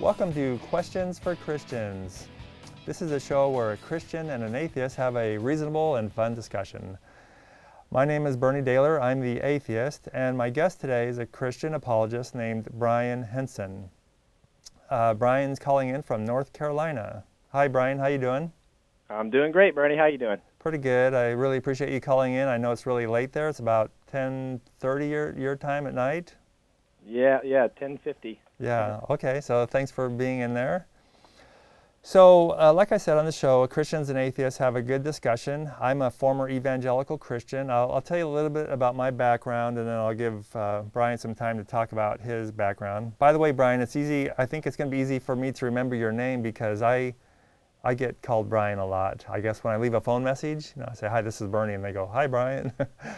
Welcome to Questions for Christians. This is a show where a Christian and an atheist have a reasonable and fun discussion. My name is Dehler, I'm the atheist, and my guest today is a Christian apologist named Brian Henson. Brian's calling in from North Carolina. Hi Brian, how you doing? I'm doing great, Bernie. How you doing? Pretty good. I really appreciate you calling in. I know it's really late there. It's about 10:30 your time at night. Yeah, 10:50. Yeah, okay, so thanks for being in there. So, like I said on the show, Christians and atheists have a good discussion. I'm a former evangelical Christian. I'll tell you a little bit about my background, and then I'll give Brian some time to talk about his background. By the way, Brian, it's easy. I think it's going to be easy for me to remember your name because I get called Brian a lot. I guess when I leave a phone message, I say, "Hi, this is Bernie," and they go, "Hi, Brian."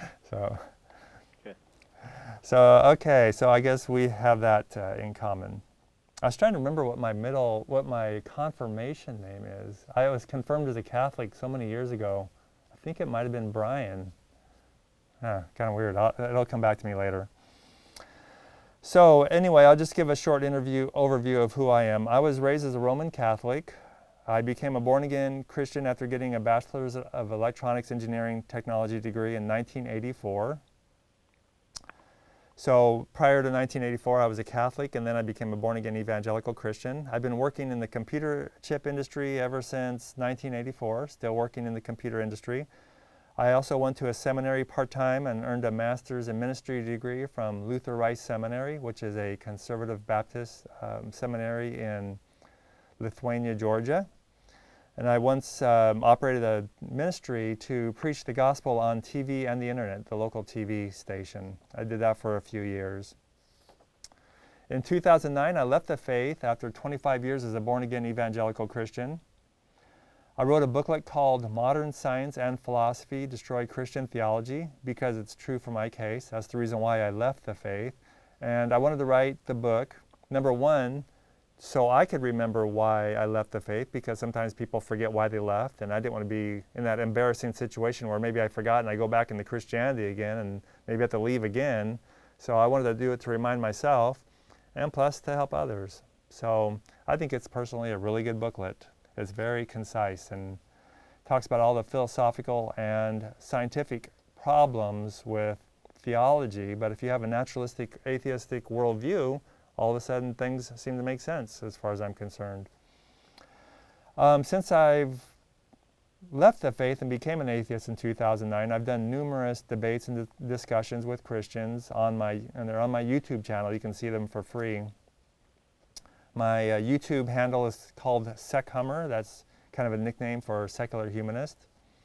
Okay, so I guess we have that in common. I was trying to remember what my confirmation name is. I was confirmed as a Catholic so many years ago. I think it might have been Brian. Kind of weird. It'll come back to me later. So anyway, I'll just give a short overview of who I am. I was raised as a Roman Catholic. I became a born-again Christian after getting a Bachelor's of Electronics Engineering Technology degree in 1984. So prior to 1984, I was a Catholic, and then I became a born-again evangelical Christian. I've been working in the computer chip industry ever since 1984, still working in the computer industry. I also went to a seminary part-time and earned a master's in ministry degree from Luther Rice Seminary, which is a conservative Baptist seminary in Lithuania, Georgia. And I once operated a ministry to preach the gospel on TV and the internet, the local TV station. I did that for a few years. In 2009, I left the faith after 25 years as a born-again evangelical Christian. I wrote a booklet called Modern Science and Philosophy Destroy Christian Theology because it's true for my case. That's the reason why I left the faith. And I wanted to write the book, number one, so I could remember why I left the faith, because sometimes people forget why they left, and I didn't want to be in that embarrassing situation where maybe I forgot and I go back into Christianity again and maybe have to leave again. So I wanted to do it to remind myself and plus to help others. So I think it's personally a really good booklet. It's very concise and talks about all the philosophical and scientific problems with theology, but if you have a naturalistic, atheistic worldview, all of a sudden things seem to make sense as far as I'm concerned. Since I've left the faith and became an atheist in 2009, I've done numerous debates and discussions with Christians and they're on my YouTube channel. You can see them for free. My YouTube handle is called SecHummer. That's kind of a nickname for secular humanist.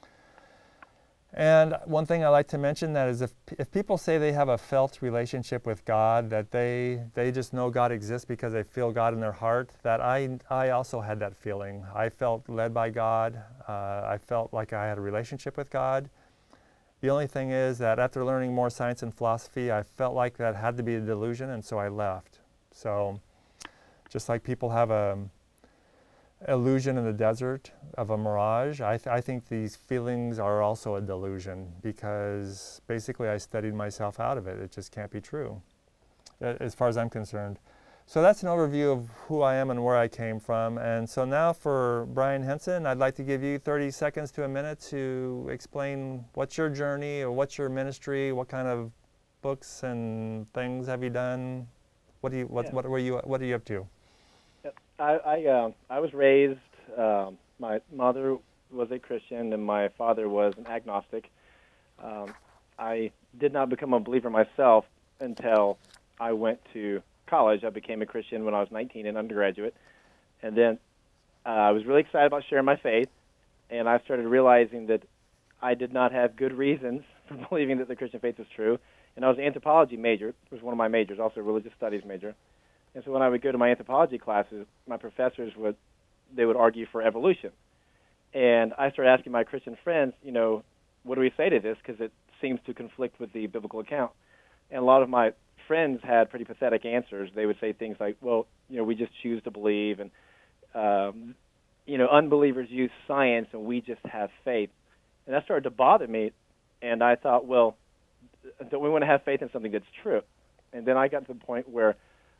And one thing I like to mention that is if people say they have a felt relationship with God, that they just know God exists because they feel God in their heart, that I also had that feeling. I felt led by God. I felt like I had a relationship with God. The only thing is that after learning more science and philosophy, I felt like that had to be a delusion, and so I left. So just like people have a illusion in the desert of a mirage, I think these feelings are also a delusion because basically I studied myself out of it. It just can't be true as far as I'm concerned. So that's an overview of who I am and where I came from. And so now for Brian Henson, I'd like to give you 30 seconds to a minute to explain what's your journey or what's your ministry, what kind of books and things have you done, what are you up to? I was raised, my mother was a Christian and my father was an agnostic. I did not become a believer myself until I went to college. I became a Christian when I was 19 in undergraduate. And then I was really excited about sharing my faith, and I started realizing that I did not have good reasons for believing that the Christian faith was true. And I was an anthropology major. It was one of my majors, also a religious studies major. And so when I would go to my anthropology classes, my professors would argue for evolution. And I started asking my Christian friends, what do we say to this? Because it seems to conflict with the biblical account. And a lot of my friends had pretty pathetic answers. They would say things like, well, we just choose to believe. And, unbelievers use science and we just have faith. And that started to bother me. And I thought, well, don't we want to have faith in something that's true? And then I got to the point where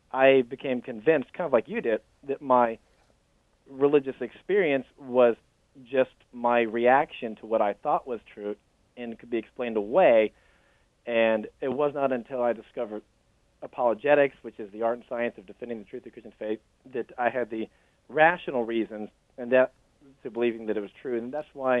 I became convinced, kind of like you did, that my religious experience was just my reaction to what I thought was true and could be explained away. And it was not until I discovered apologetics, which is the art and science of defending the truth of the Christian faith, that I had the rational reasons and that to believing that it was true. And that's why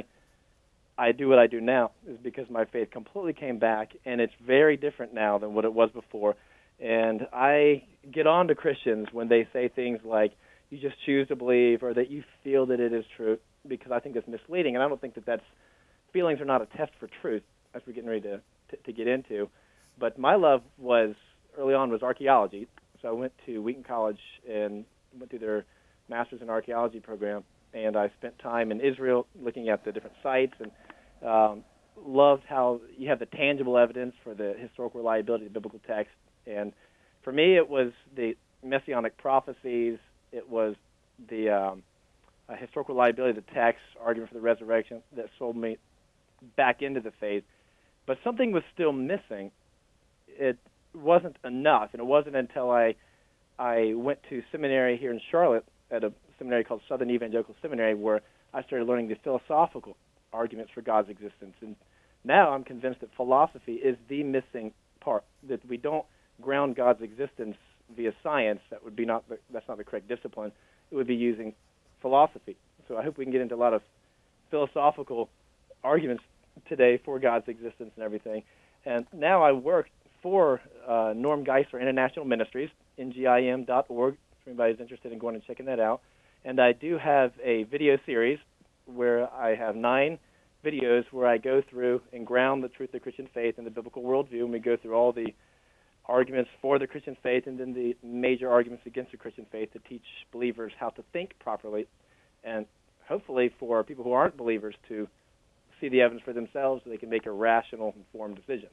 I do what I do now, is because my faith completely came back, and it's very different now than what it was before. And I get on to Christians when they say things like, you just choose to believe, or that you feel that it is true, because I think that's misleading. And I don't think that that's, feelings are not a test for truth, as we're getting ready to get into. But my love was, early on, was archaeology. So I went to Wheaton College and went through their master's in archaeology program. And I spent time in Israel looking at the different sites, and loved how you have the tangible evidence for the historical reliability of the biblical text. And for me, it was the messianic prophecies. It was the historical reliability of the text, argument for the resurrection, that sold me back into the faith. But something was still missing. It wasn't enough, and it wasn't until I went to seminary here in Charlotte at a seminary called Southern Evangelical Seminary, where I started learning the philosophical arguments for God's existence. And now I'm convinced that philosophy is the missing part, that we don't ground God's existence via science. That's not the correct discipline. It would be using philosophy. So I hope we can get into a lot of philosophical arguments today for God's existence and everything. And now I work for Norm Geisler International Ministries, ngim.org, if anybody's interested in going and checking that out. And I do have a video series where I have 9 videos where I go through and ground the truth of the Christian faith in the biblical worldview, and we go through all the arguments for the Christian faith and then the major arguments against the Christian faith to teach believers how to think properly, and hopefully for people who aren't believers to see the evidence for themselves so they can make a rational, informed decision.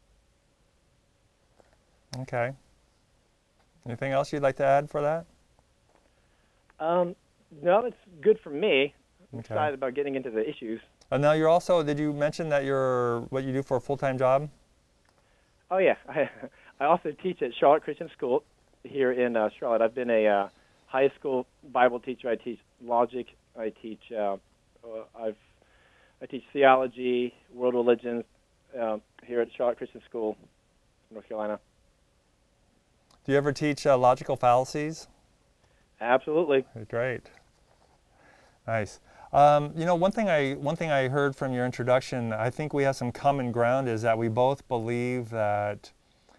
Okay. Anything else you'd like to add for that? No, it's good for me. I'm Okay. excited about getting into the issues. And now you're also, did you mention that what you do for a full-time job? Oh, yeah. I also teach at Charlotte Christian School here in Charlotte. I've been a high school Bible teacher. I teach logic. I teach theology, world religions here at Charlotte Christian School, North Carolina. Do you ever teach logical fallacies? Absolutely. Great. Nice. One thing I heard from your introduction, I think we have some common ground, is that we both believe that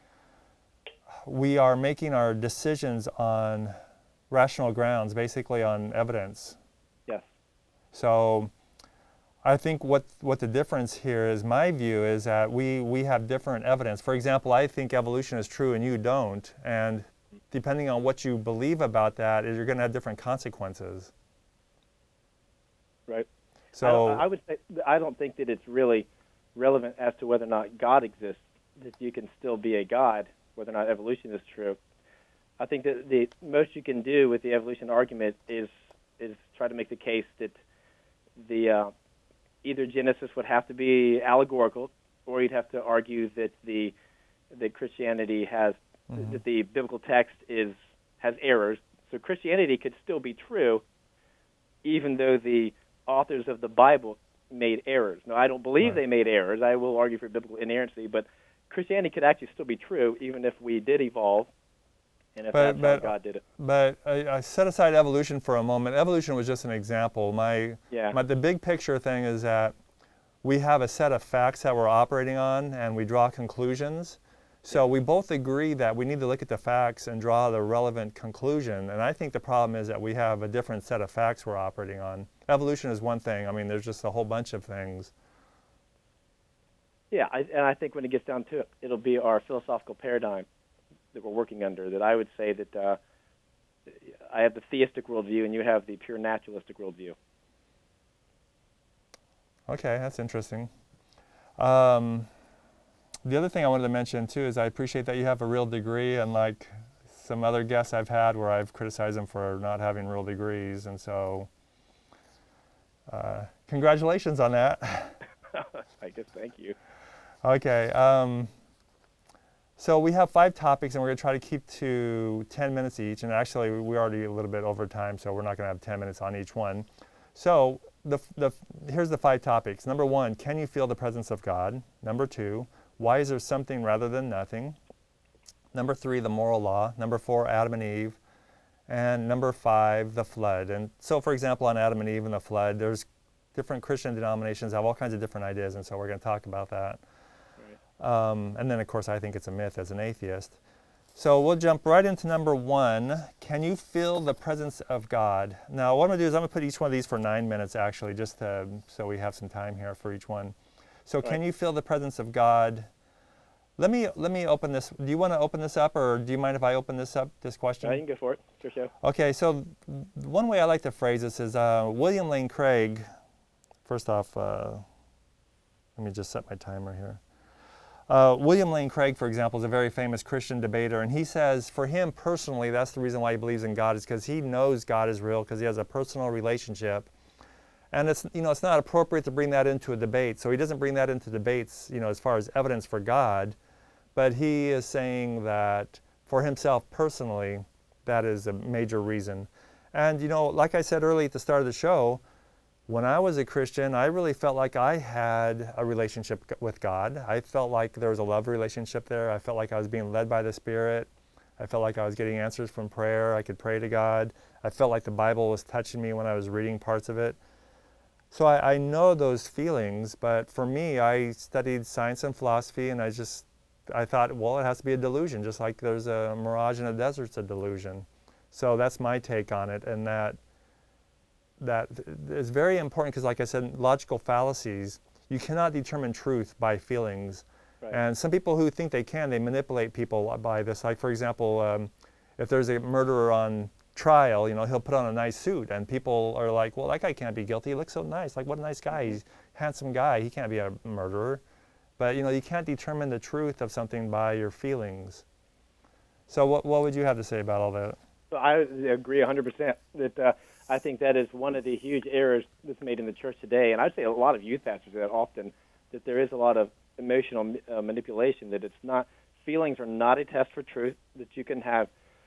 we are making our decisions on rational grounds, basically on evidence. Yes. So I think what the difference here is, my view is that we have different evidence. For example, I think evolution is true and you don't, and depending on what you believe about that, you're going to have different consequences. Right. So I would say I don't think that it's really relevant as to whether or not God exists, that you can still be a God, whether or not evolution is true. I think that the most you can do with the evolution argument is try to make the case that the either Genesis would have to be allegorical, or you'd have to argue that that Christianity has that the biblical text has errors. So Christianity could still be true, even though the authors of the Bible made errors. Now, I don't believe they made errors. I will argue for biblical inerrancy, but Christianity could actually still be true, even if we did evolve, and if that's how God did it. But I set aside evolution for a moment. Evolution was just an example. The big picture thing is that we have a set of facts that we're operating on, and we draw conclusions. So we both agree that we need to look at the facts and draw the relevant conclusion. And I think the problem is that we have a different set of facts we're operating on. Evolution is one thing. I mean, there's just a whole bunch of things. Yeah, and I think when it gets down to it, it'll be our philosophical paradigm that we're working under. That I would say that I have the theistic worldview and you have the pure naturalistic worldview. Okay, that's interesting. The other thing I wanted to mention too is I appreciate that you have a real degree, unlike some other guests I've had where I've criticized them for not having real degrees, and so congratulations on that. I guess, thank you. Okay. So we have 5 topics, and we're going to try to keep to 10 minutes each. And actually, we're already a little bit over time, so we're not going to have 10 minutes on each one. So here's the 5 topics. Number 1, can you feel the presence of God? Number 2, why is there something rather than nothing? Number 3, the moral law. Number 4, Adam and Eve. And number 5, the flood. And so, for example, on Adam and Eve and the flood, there's different Christian denominations have all kinds of different ideas, and so we're going to talk about that. Right. And then, of course, I think it's a myth as an atheist. So we'll jump right into number 1. Can you feel the presence of God? Now, what I'm going to do is I'm going to put each one of these for 9 minutes, actually, just so we have some time here for each one. So right. Can you feel the presence of God? Let me open this. Do you want to open this up, or do you mind if I open this up, this question? You can go for it. Sure, sure. Okay, so one way I like to phrase this is William Lane Craig. First off, let me just set my timer here. William Lane Craig, for example, is a very famous Christian debater, and he says for him personally, that's the reason why he believes in God, is because he knows God is real, because he has a personal relationship. And it's not appropriate to bring that into a debate. So he doesn't bring that into debates, as far as evidence for God, but he is saying that for himself personally, that is a major reason. And like I said early at the start of the show, when I was a Christian, I really felt like I had a relationship with God. I felt like there was a love relationship there. I felt like I was being led by the Spirit. I felt like I was getting answers from prayer. I could pray to God. I felt like the Bible was touching me when I was reading parts of it. So I know those feelings, but for me, I studied science and philosophy, and I thought, well, it has to be a delusion, just like there's a mirage in the desert's a delusion. So that's my take on it, and that is very important because, like I said, logical fallacies, you cannot determine truth by feelings. Right. And some people who think they can, they manipulate people by this. Like, for example, if there's a murderer on trial, he'll put on a nice suit, and people are like, well, that guy can't be guilty. He looks so nice. Like, what a nice guy. He's a handsome guy. He can't be a murderer. But, you can't determine the truth of something by your feelings. So what would you have to say about all that? I agree 100% that I think that is one of the huge errors that's made in the church today. And I'd say a lot of youth pastors do that often, that there is a lot of emotional manipulation, that it's not, feelings are not a test for truth, that you can have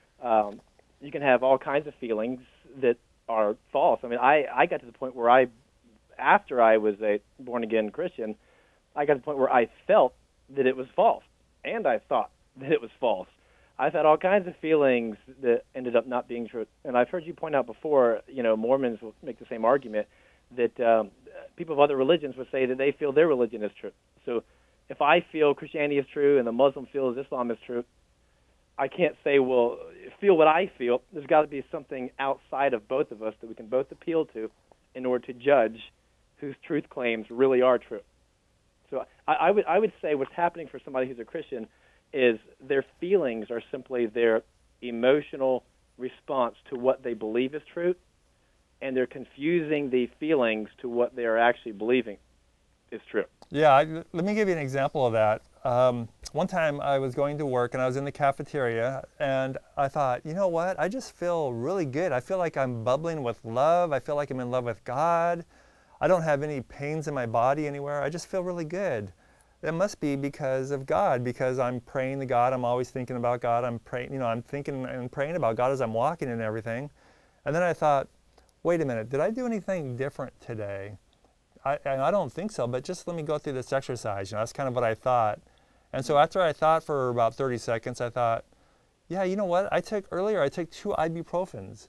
all kinds of feelings that are false. I mean, I got to the point where after I was a born-again Christian, I got to the point where I felt that it was false, and I thought that it was false. I've had all kinds of feelings that ended up not being true. And I've heard you point out before, Mormons will make the same argument, that people of other religions would say that they feel their religion is true. So if I feel Christianity is true and the Muslim feels Islam is true, I can't say, well, feel what I feel. There's got to be something outside of both of us that we can both appeal to in order to judge whose truth claims really are true. So I would say what's happening for somebody who's a Christian is their feelings are simply their emotional response to what they believe is true, and they're confusing the feelings to what they are actually believing is true. Yeah, let me give you an example of that. One time I was going to work, and I was in the cafeteria, and I thought, you know what, I just feel really good. I feel like I'm bubbling with love. I feel like I'm in love with God. I don't have any pains in my body anywhere. I just feel really good. It must be because of God, because I'm praying to God. I'm always thinking about God. I'm praying, I'm thinking and praying about God as I'm walking and everything. And then I thought, wait a minute, did I do anything different today? I don't think so, but just let me go through this exercise. That's kind of what I thought. And so after I thought for about 30 seconds, I thought, yeah, you know what? Earlier I took 2 ibuprofens.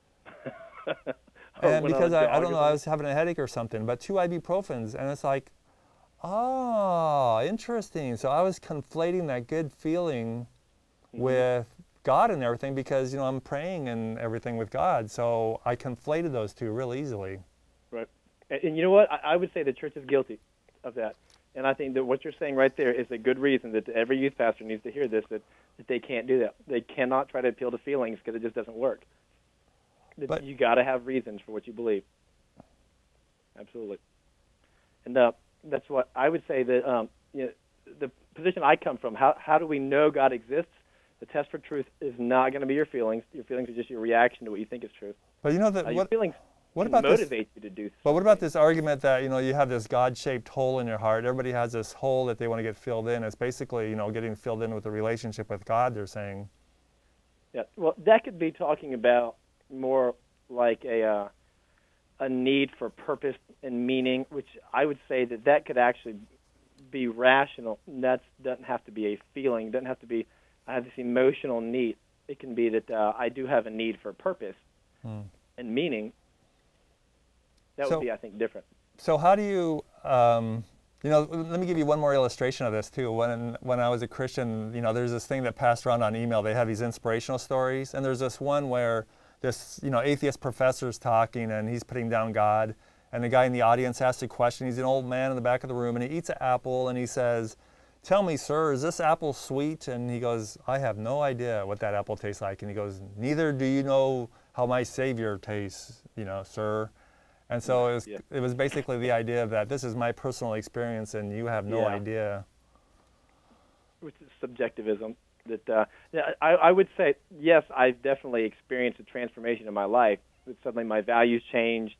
And because I don't know, I was having a headache or something, but 2 ibuprofens. And it's like, oh, interesting. So I was conflating that good feeling with God and everything because, I'm praying and everything with God. So I conflated those two real easily. Right. And you know what? I would say the church is guilty of that. And I think that what you're saying right there is a good reason that every youth pastor needs to hear this, that they can't do that. They cannot try to appeal to feelings because it just doesn't work. But you got to have reasons for what you believe. Absolutely. And that's what I would say that the position I come from, how do we know God exists? The test for truth is not going to be your feelings. Your feelings are just your reaction to what you think is truth. But your feelings. What can about this? motivate you to do something. But what about this argument that, you know, you have this God-shaped hole in your heart? Everybody has this hole that they want to get filled in. It's basically, you know, getting filled in with a relationship with God, they're saying. Yeah, well, that could be talking about more like a need for purpose and meaning, which I would say that could actually be rational. And that doesn't have to be a feeling. It doesn't have to be, I have this emotional need. It can be that I do have a need for purpose and meaning. That would be, I think, different. So how do you, you know, let me give you one more illustration of this too. When I was a Christian, you know, there's this thing that passed around on email. They have these inspirational stories, and there's this one where this, you know, atheist professor's talking, and he's putting down God, and the guy in the audience asks a question. He's an old man in the back of the room, and he eats an apple, and he says, "Tell me, sir, is this apple sweet?" And he goes, "I have no idea what that apple tastes like." And he goes, "Neither do you know how my Savior tastes, you know, sir." And so it was basically the idea that this is my personal experience and you have no idea. Which is subjectivism. That I would say, yes, I've definitely experienced a transformation in my life. That suddenly my values changed,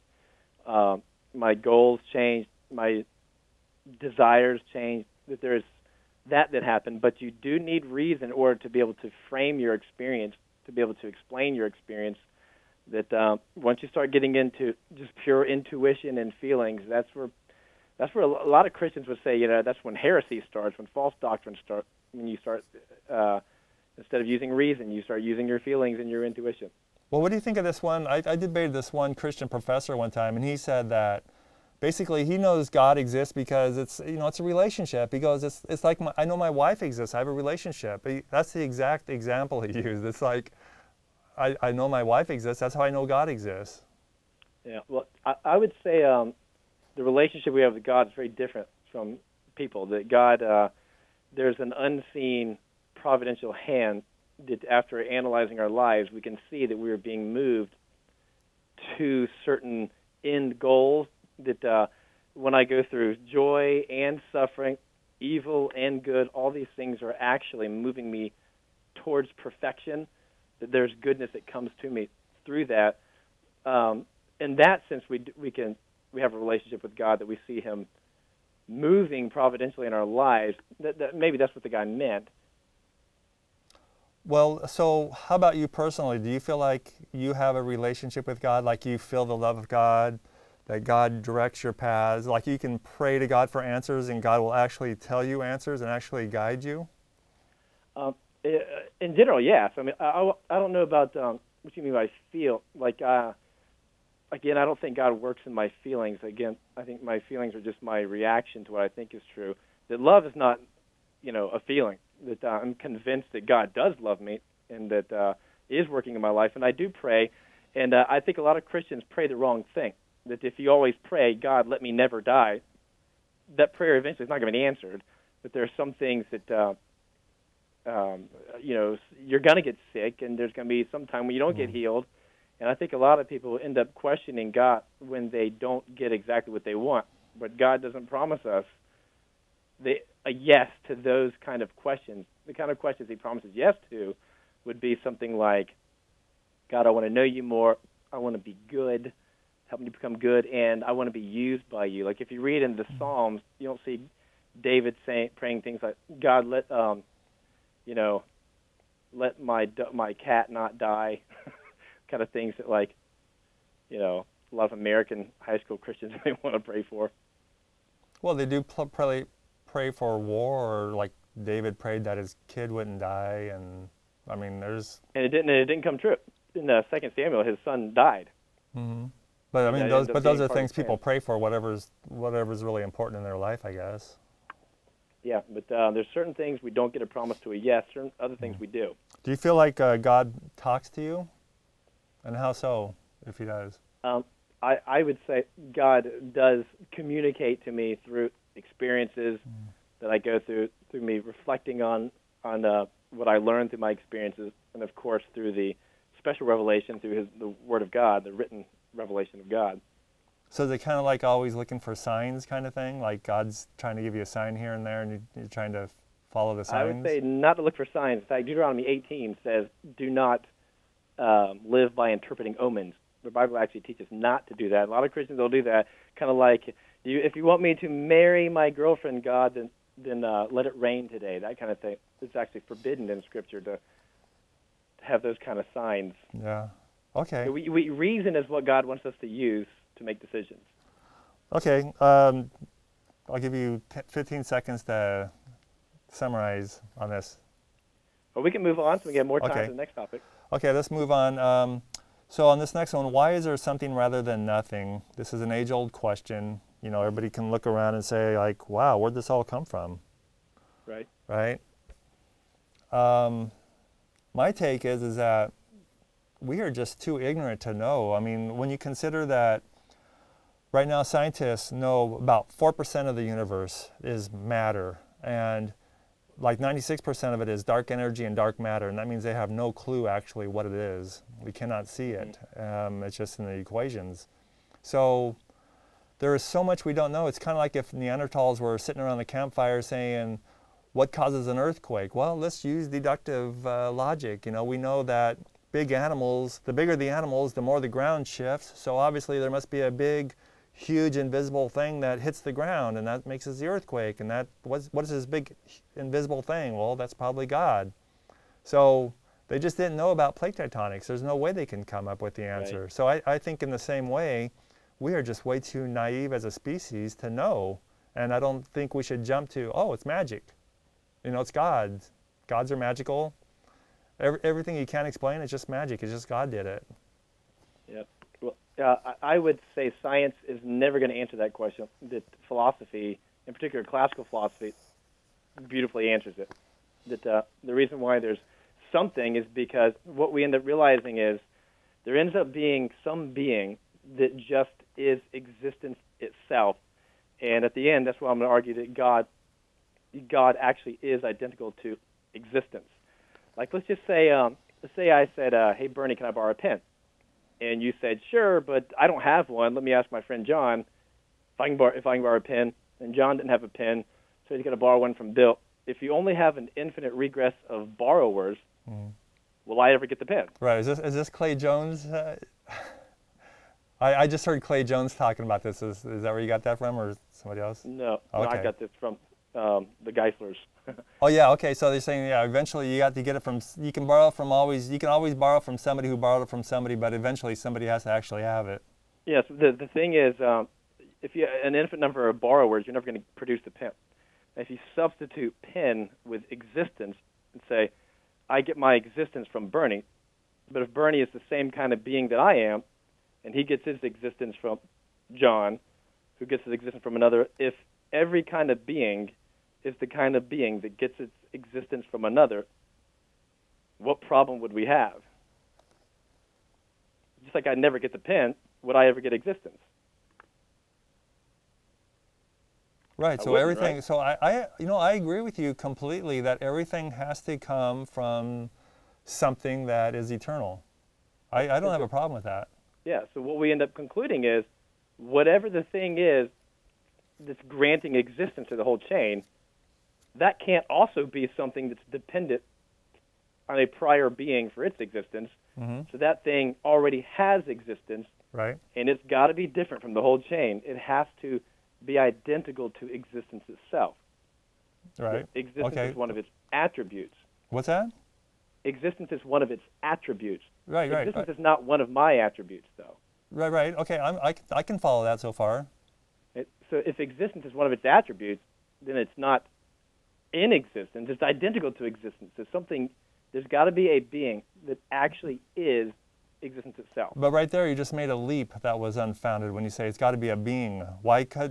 my goals changed, my desires changed, that there's that happened. But you do need reason in order to be able to frame your experience, to be able to explain your experience. That once you start getting into just pure intuition and feelings, that's where a lot of Christians would say, you know, that's when heresy starts, when false doctrines start, when you start, instead of using reason, you start using your feelings and your intuition. Well, what do you think of this one? I debated this one Christian professor one time, and he said that basically he knows God exists because it's, you know, it's a relationship. He goes, it's like I know my wife exists. I have a relationship. That's the exact example he used. It's like, I know my wife exists. That's how I know God exists. Yeah, well, I would say the relationship we have with God is very different from people. That God, there's an unseen providential hand that after analyzing our lives, we can see that we are being moved to certain end goals. That when I go through joy and suffering, evil and good, all these things are actually moving me towards perfection. That there's goodness that comes to me through that. In that sense, we have a relationship with God, that we see Him moving providentially in our lives. That maybe that's what the guy meant. Well, so how about you personally? Do you feel like you have a relationship with God, like you feel the love of God, that God directs your paths, like you can pray to God for answers and God will actually tell you answers and actually guide you? In general, yes. I mean, I don't know about what you mean by feel. Like, again, I don't think God works in my feelings. Again, I think my feelings are just my reaction to what I think is true. That love is not, you know, a feeling. That I'm convinced that God does love me and that is working in my life. And I do pray, and I think a lot of Christians pray the wrong thing. That if you always pray, God, let me never die, that prayer eventually is not going to be answered. But there are some things that you know, you're going to get sick, and there's going to be some time when you don't get healed. And I think a lot of people end up questioning God when they don't get exactly what they want. But God doesn't promise us a yes to those kind of questions. The kind of questions He promises yes to would be something like, God, I want to know you more. I want to be good. Help me to become good, and I want to be used by you. Like if you read in the Psalms, you don't see David praying things like, God, let you know, let my cat not die, kind of things that, like, you know, a lot of American high school Christians may want to pray for. Well, they do pray for war, or like David prayed that his kid wouldn't die, and I mean, there's... And it didn't come true. In 2 Samuel, his son died. Mm-hmm. But I mean, those are things people pray for, whatever's really important in their life, I guess. Yeah, but there's certain things we don't get a promise to a yes, certain other things we do. Do you feel like God talks to you? And how so, if He does? I would say God does communicate to me through experiences that I go through me reflecting on what I learned through my experiences, and of course through the special revelation through the Word of God, the written revelation of God. So is it kind of like always looking for signs kind of thing? Like God's trying to give you a sign here and there, and you're trying to follow the signs? I would say not to look for signs. In fact, Deuteronomy 18 says, do not live by interpreting omens. the Bible actually teaches not to do that. A lot of Christians will do that, kind of like, if you want me to marry my girlfriend, God, then let it rain today, that kind of thing. It's actually forbidden in Scripture to have those kind of signs. Yeah. Okay. So reason is what God wants us to use to make decisions. Okay. I'll give you 15 seconds to summarize on this. Well, we can move on so we get more time Okay. to the next topic. Okay, let's move on. So on this next one, why is there something rather than nothing? This is an age-old question. You know, everybody can look around and say, like, wow, where'd this all come from? Right. Right? My take is that we are just too ignorant to know. I mean, when you consider that right now scientists know about 4% of the universe is matter, and like 96% of it is dark energy and dark matter, and that means they have no clue actually what it is. We cannot see it. It's just in the equations. So there is so much we don't know. It's kind of like if Neanderthals were sitting around the campfire saying, what causes an earthquake? Well, let's use deductive logic. You know, we know that big animals, the bigger the animals, the more the ground shifts. So obviously there must be a big, huge invisible thing that hits the ground, and that makes us the earthquake. And that what is this big invisible thing? Well, that's probably God. So they just didn't know about plate tectonics. There's no way they can come up with the answer. Right. So I think in the same way, we are just way too naive as a species to know. And I don't think we should jump to, oh, it's magic. You know, it's God. Gods are magical. Everything you can't explain is just magic. It's just God did it. Yep. Well, I would say science is never going to answer that question. That philosophy, in particular classical philosophy, beautifully answers it. That the reason why there's something is because what we end up realizing is there ends up being some being that just is existence itself. And at the end, that's why I'm going to argue that God actually is identical to existence. Like, let's say I said, hey, Bernie, can I borrow a pen? And you said, sure, but I don't have one. Let me ask my friend John if I can borrow a pen. And John didn't have a pen, so he's going to borrow one from Bill. If you only have an infinite regress of borrowers, will I ever get the pen? Right. Is this Clay Jones? I just heard Clay Jones talking about this. Is that where you got that from, or somebody else? No, okay. No, I got this from the Geislers. Oh yeah, okay. So they're saying, yeah, eventually you got to get it from. You can always borrow from somebody who borrowed it from somebody, but eventually somebody has to actually have it. Yes. The thing is, if you have an infinite number of borrowers, you're never going to produce the pen. If you substitute pen with existence and say, I get my existence from Bernie, but if Bernie is the same kind of being that I am, and he gets his existence from John, who gets his existence from another, if every kind of being is the kind of being that gets its existence from another, what problem would we have? Just like I never get the pen, would I ever get existence? Right. So everything. Right? So I agree with you completely that everything has to come from something that is eternal. I don't have a problem with that. Yeah. So what we end up concluding is, whatever the thing is that's granting existence to the whole chain, that can't also be something that's dependent on a prior being for its existence. So that thing already has existence, right? And it's got to be different from the whole chain. It has to be identical to existence itself. Right. Existence is one of its attributes. What's that? Existence is one of its attributes. Right, right. Existence is not one of my attributes, though. Right, right. Okay, I can follow that so far. So if existence is one of its attributes, then it's not in existence. It's identical to existence. There's got to be a being that actually is existence itself. But right there, you just made a leap that was unfounded when you say it's got to be a being. Why couldn't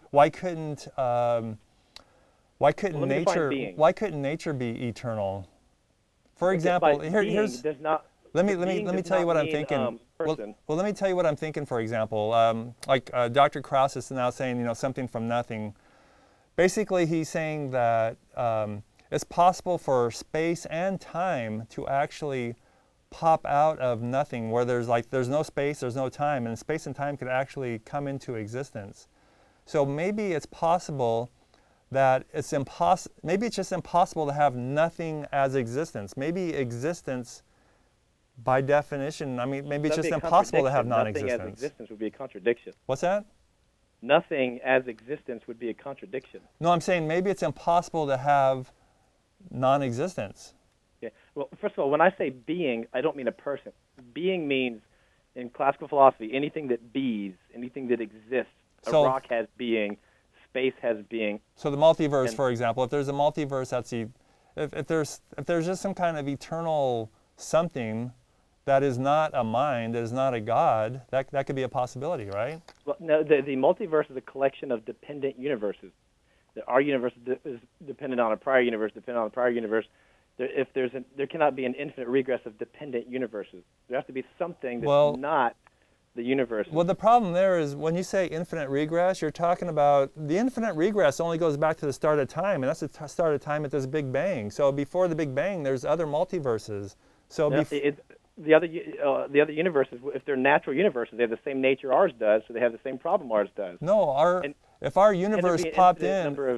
nature be eternal? For example, here's let me tell you what I'm thinking. Well, let me tell you what I'm thinking. For example, like Dr. Krauss is now saying, something from nothing. Basically, he's saying that it's possible for space and time to actually pop out of nothing, where there's no space, there's no time, and space and time could actually come into existence. So maybe it's possible that maybe it's just impossible to have nothing as existence. Maybe existence By definition, I mean, maybe it's That'd just be a impossible to have contradiction. non-existence. Nothing as existence would be a contradiction. What's that? Nothing as existence would be a contradiction. No, I'm saying maybe it's impossible to have non-existence. Yeah. Well, first of all, when I say being, I don't mean a person. Being means, in classical philosophy, anything that bees, anything that exists. So, a rock has being, space has being. So the multiverse, for example, if there's a multiverse, if there's just some kind of eternal something that is not a mind, that is not a God, that could be a possibility, right? Well, no, the multiverse is a collection of dependent universes. Our universe is dependent on a prior universe, dependent on a prior universe. There cannot be an infinite regress of dependent universes. There has to be something that's not the universe. Well, the problem there is when you say infinite regress, you're talking about the infinite regress only goes back to the start of time, and that's the start of time at this Big Bang. So before the Big Bang, there's other multiverses. So the other universes, if they're natural universes, they have the same nature ours does, so they have the same problem ours does. No, if our universe popped in,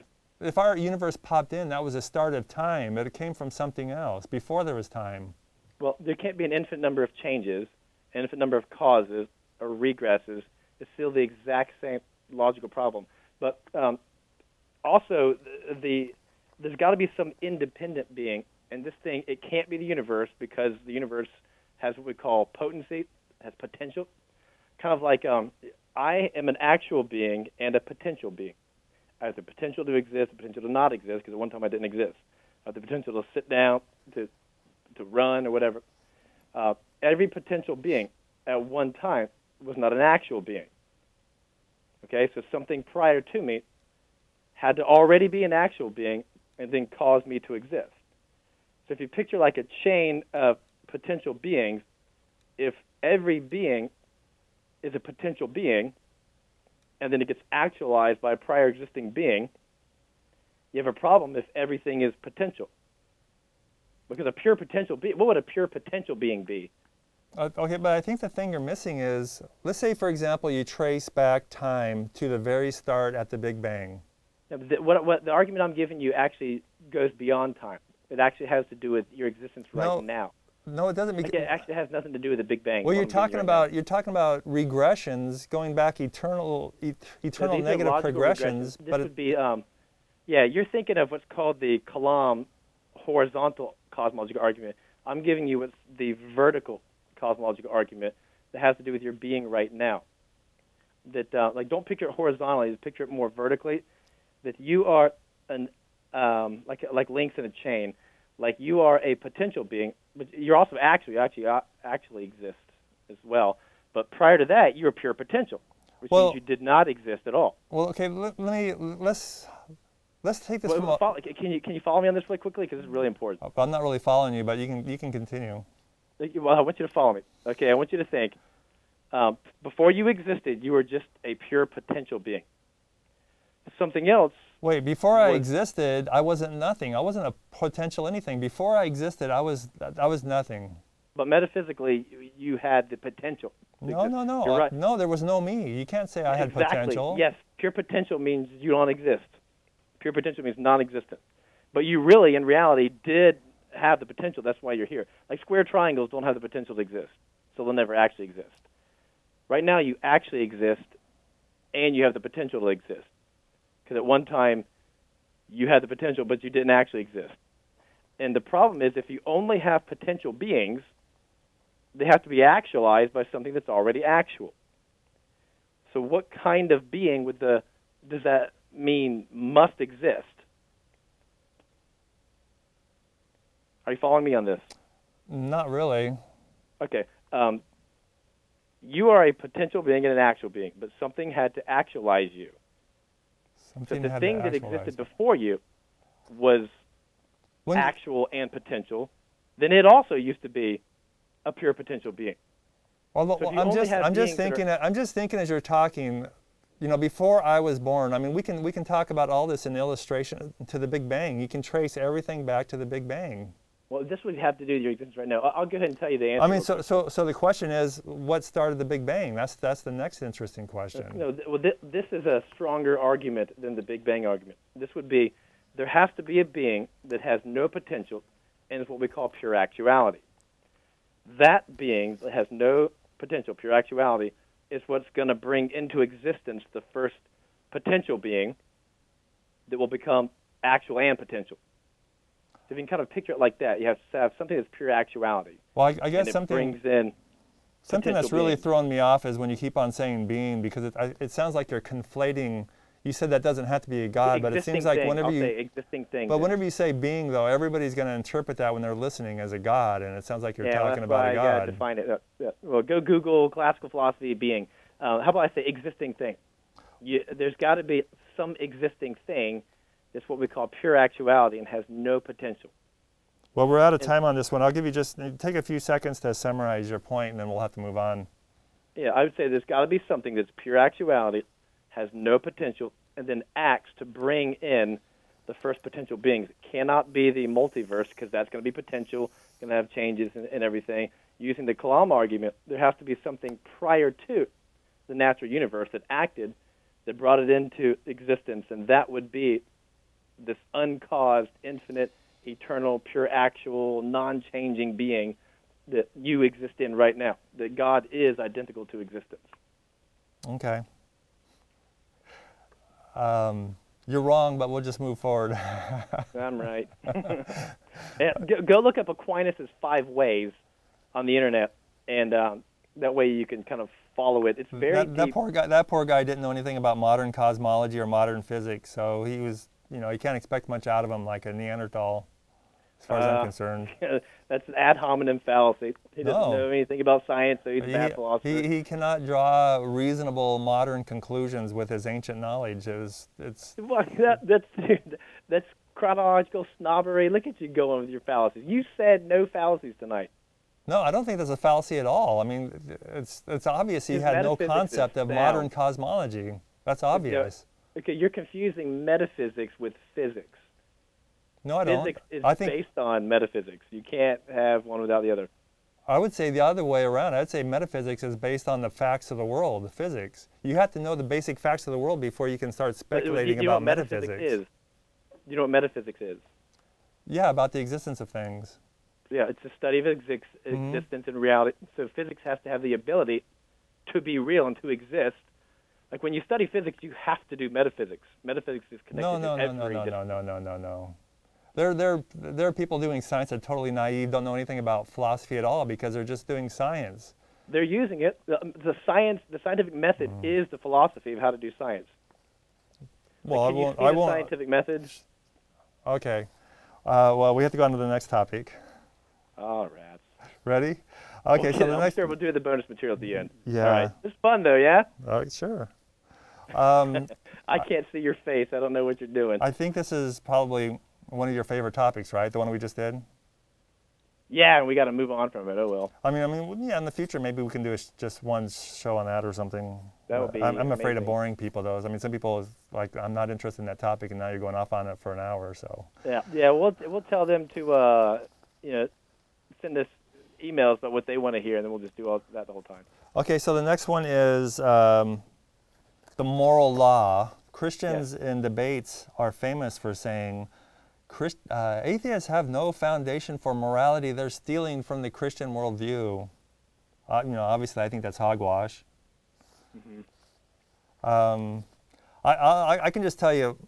that was the start of time. It came from something else before there was time. Well, there can't be an infinite number of changes, an infinite number of causes or regresses. It's still the exact same logical problem. But also, there's got to be some independent being. And this thing, it can't be the universe because the universe has what we call potency, has potential. Kind of like I am an actual being and a potential being. I have the potential to exist, the potential to not exist, because at one time I didn't exist. I have the potential to sit down, to run, or whatever. Every potential being at one time was not an actual being. Okay, so something prior to me had to already be an actual being and then cause me to exist. So if you picture like a chain of potential beings, if every being is a potential being, and then it gets actualized by a prior existing being, you have a problem if everything is potential. Because a pure potential being, what would a pure potential being be? Okay, but I think the thing you're missing is, let's say, for example, you trace back time to the very start at the Big Bang. Yeah, but the argument I'm giving you actually goes beyond time. It actually has to do with your existence right now. No, it doesn't. It actually has nothing to do with the Big Bang. Well, you're talking about regressions, going back eternal negative progressions. This would be, yeah, you're thinking of what's called the Kalam horizontal cosmological argument. I'm giving you what's the vertical cosmological argument that has to do with your being right now. That like, don't picture it horizontally, just picture it more vertically. That you are an like links in a chain. Like, you are a potential being, but you're also actually exist as well. But prior to that, you were pure potential, which means you did not exist at all. Well, okay, let's take this from can you follow me on this really quickly, because this is really important. I'm not really following you, but you can continue. Well, I want you to follow me. Okay, I want you to think. Before you existed, you were just a pure potential being. Something else. Wait, before I existed, I wasn't nothing. I wasn't a potential anything. Before I existed, I was nothing. But metaphysically, you had the potential. No. You're right. No, there was no me. You can't say I had potential. Yes, pure potential means you don't exist. Pure potential means non-existent. But you really, in reality, did have the potential. That's why you're here. Like, square triangles don't have the potential to exist, so they'll never actually exist. Right now, you actually exist, and you have the potential to exist. Because at one time, you had the potential, but you didn't actually exist. And the problem is, if you only have potential beings, they have to be actualized by something that's already actual. So what kind of being does that mean must exist? Are you following me on this? Not really. Okay. You are a potential being and an actual being, but something had to actualize you. So if the thing that existed before you was actual and potential, then it also used to be a pure potential being. Well, so I'm just thinking as you're talking, you know, before I was born. I mean, we can talk about all this in illustration to the Big Bang. You can trace everything back to the Big Bang. Well, this would have to do with your existence right now. I'll go ahead and tell you the answer. I mean, so the question is, what started the Big Bang? That's the next interesting question. No, well, this is a stronger argument than the Big Bang argument. This would be, there has to be a being that has no potential and is what we call pure actuality. That being that has no potential, pure actuality, is what's going to bring into existence the first potential being that will become actual and potential. So if you can kind of picture it like that, you have to have something that's pure actuality. Well, I guess and it something brings in something that's potential really being. throwing me off is when you keep on saying being, because it sounds like you're conflating. You said that doesn't have to be a God, but it seems like whenever you existing thing. But whenever you say being, though, everybody's going to interpret that when they're listening as a God, and it sounds like you're talking about a God. Yeah, that's why I got to define it. Well, go Google classical philosophy being. How about I say existing thing? There's got to be some existing thing that's what we call pure actuality and has no potential. Well, we're out of time on this one. I'll give you just take a few seconds to summarize your point, and then we'll have to move on. Yeah, I would say there's got to be something that's pure actuality, has no potential, and then acts to bring in the first potential beings. It cannot be the multiverse because that's going to be potential, going to have changes and everything. Using the Kalam argument, there has to be something prior to the natural universe that acted, that brought it into existence, and that would be this uncaused, infinite, eternal, pure, actual, non-changing being that you exist in right now, that God is identical to existence. Okay. You're wrong, but we'll just move forward. I'm right. Go look up Aquinas' 5 Ways on the internet, and that way you can kind of follow it. It's very deep. That poor guy didn't know anything about modern cosmology or modern physics, so he was, you can't expect much out of him like a Neanderthal, as far as I'm concerned. That's an ad hominem fallacy. He doesn't know anything about science, so he's a bad philosopher. He cannot draw reasonable modern conclusions with his ancient knowledge. Well, that's chronological snobbery. Look at you going with your fallacies. You said no fallacies tonight. No, I don't think that's a fallacy at all. I mean, it's obvious he had no concept of modern cosmology. That's obvious. Okay, you're confusing metaphysics with physics. No, I don't. Physics is based on metaphysics. You can't have one without the other. I would say the other way around. I'd say metaphysics is based on the facts of the world, the physics. You have to know the basic facts of the world before you can start speculating about metaphysics. Do you know what metaphysics is? Yeah, about the existence of things. Yeah, it's a study of existence and reality. So physics has to have the ability to be real and to exist. Like when you study physics, you have to do metaphysics. Metaphysics is connected to every No. There are people doing science that are totally naive, don't know anything about philosophy at all because they're just doing science. They're using it. The scientific method is the philosophy of how to do science. Well, I won't. Scientific method. Okay. Well, we have to go on to the next topic. All right. Ready? Okay. So the next. Sure, we'll do the bonus material at the end. Yeah. All right. It's fun though, yeah. Sure. I can't see your face. I don't know what you're doing. I think this is probably one of your favorite topics, right? The one we just did? Yeah, we got to move on from it. Oh, well. I mean, yeah, in the future, maybe we can do just one show on that or something. That would be I'm afraid of boring people, though. I mean, some people is like, I'm not interested in that topic, and now you're going off on it for an hour or so. Yeah. We'll tell them to, send us emails about what they want to hear, and then we'll just do all that the whole time. Okay, so the next one is the moral law. Christians in debates are famous for saying, atheists have no foundation for morality. They're stealing from the Christian worldview. Obviously, I think that's hogwash. Mm-hmm. I can just tell you.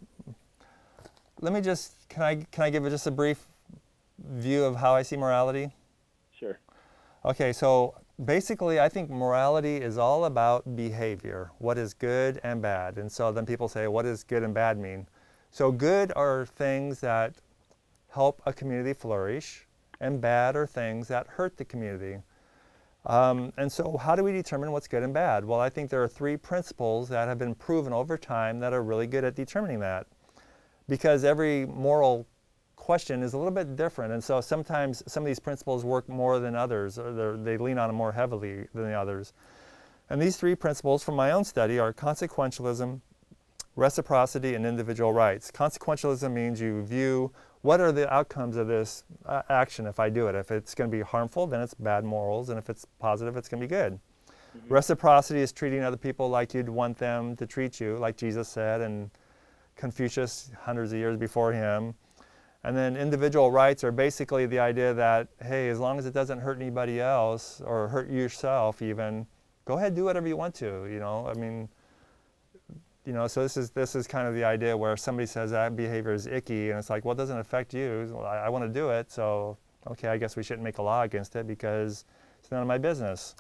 Can I give just a brief view of how I see morality? Sure. Okay, so basically, I think morality is all about behavior. What is good and bad, and so then people say, what does good and bad mean? So good are things that help a community flourish, and bad are things that hurt the community. And so how do we determine what's good and bad? Well, I think there are 3 principles that have been proven over time that are really good at determining that. Because every moral question is a little bit different, and so sometimes some of these principles work more than others, or they lean on them more heavily than the others. And these 3 principles from my own study are consequentialism, reciprocity, and individual rights. Consequentialism means you view what are the outcomes of this action if I do it. If it's going to be harmful, then it's bad morals, and if it's positive, it's going to be good. Mm-hmm. Reciprocity is treating other people like you'd want them to treat you, like Jesus said, and Confucius hundreds of years before him. And then individual rights are basically the idea that, hey, as long as it doesn't hurt anybody else or hurt yourself even, go ahead, do whatever you want to, you know. I mean, you know, so this is kind of the idea where somebody says that behavior is icky, and it's like, well, it doesn't affect you. Well, I want to do it, so okay, I guess we shouldn't make a law against it because it's none of my business.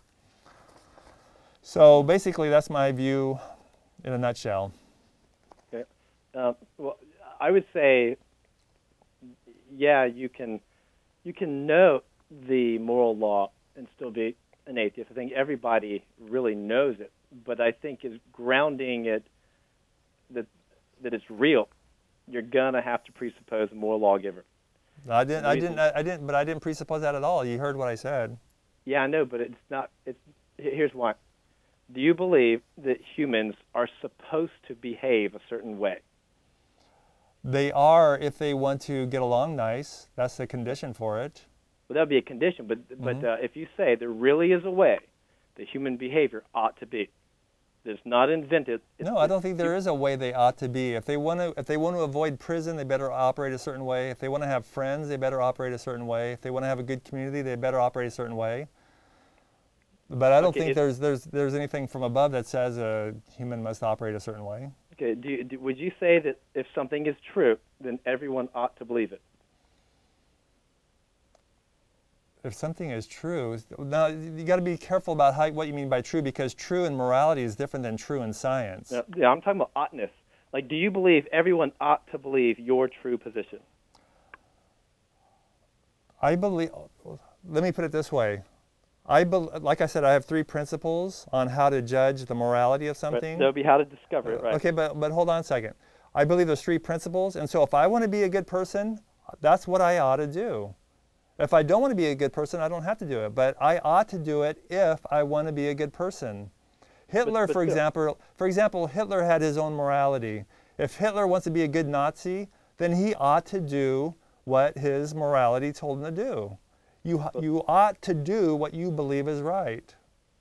So basically, that's my view in a nutshell. Okay. Well, I would say, yeah, you can know the moral law and still be an atheist. I think everybody really knows it, but I think is grounding it that it's real. You're gonna have to presuppose a moral lawgiver. I didn't presuppose that at all. You heard what I said. Yeah, I know, but it's not. Here's why. Do you believe that humans are supposed to behave a certain way? They are if they want to get along nice. That's the condition for it. Well, that would be a condition, but if you say there really is a way that human behavior ought to be, it's not invented. No, I don't think there is a way they ought to be. If they want to avoid prison, they better operate a certain way. If they want to have friends, they better operate a certain way. If they want to have a good community, they better operate a certain way. But I don't think there's anything from above that says a human must operate a certain way. Okay. Would you say that if something is true, then everyone ought to believe it? If something is true, now you got to be careful about what you mean by true, because true in morality is different than true in science. Yeah, I'm talking about oughtness. Like, do you believe everyone ought to believe your true position? I believe. Let me put it this way. Like I said, I have 3 principles on how to judge the morality of something. Right. That would be how to discover it, right? Okay, but hold on a second. I believe there's 3 principles, and so if I want to be a good person, that's what I ought to do. If I don't want to be a good person, I don't have to do it, but I ought to do it if I want to be a good person. Hitler, for example, Hitler had his own morality. If Hitler wants to be a good Nazi, then he ought to do what his morality told him to do. You ought to do what you believe is right.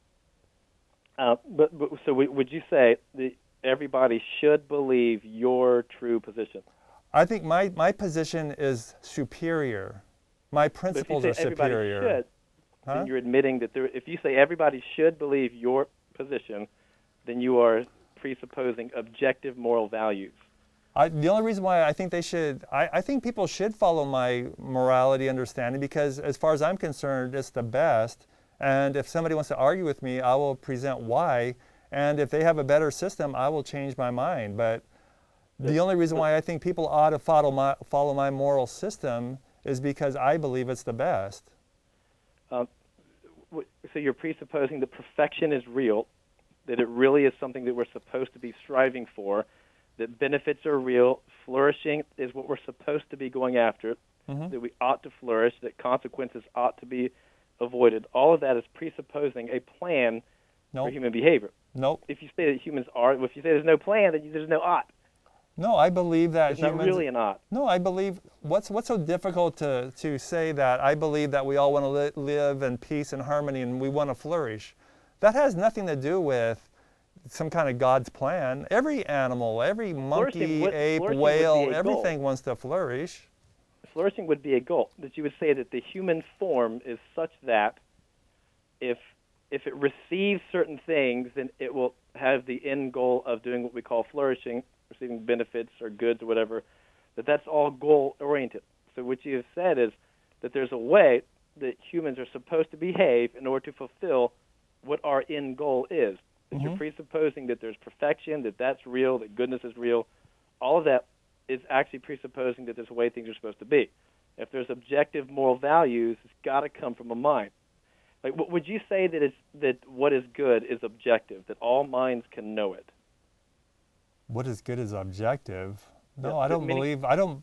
So would you say that everybody should believe your true position? I think my position is superior. My principles are superior. Should, then you're admitting that if you say everybody should believe your position, then you are presupposing objective moral values. The only reason why I think they should, I think people should follow my morality understanding, because as far as I'm concerned, it's the best. And if somebody wants to argue with me, I will present why. And if they have a better system, I will change my mind. But the only reason why I think people ought to follow my moral system is because I believe it's the best. So you're presupposing that perfection is real, that it really is something that we're supposed to be striving for, that benefits are real, flourishing is what we're supposed to be going after, that we ought to flourish, that consequences ought to be avoided. All of that is presupposing a plan for human behavior. Nope. If you say that humans are, if you say there's no plan, then there's no ought. No, I believe that it's not really an ought. No, I believe, what's so difficult to say that I believe that we all want to live in peace and harmony and we want to flourish? That has nothing to do with some kind of God's plan. Every animal, every monkey, ape, whale, everything wants to flourish. Flourishing would be a goal. That you would say that the human form is such that if it receives certain things, then it will have the end goal of doing what we call flourishing, receiving benefits or goods or whatever, that's all goal-oriented. So what you have said is that there's a way that humans are supposed to behave in order to fulfill what our end goal is. That you're presupposing that there's perfection, that's real, that goodness is real. All of that is actually presupposing that there's a way things are supposed to be. If there's objective moral values, it's got to come from a mind. Like, would you say that what is good is objective, that all minds can know it? What is good is objective? No, I don't believe. I don't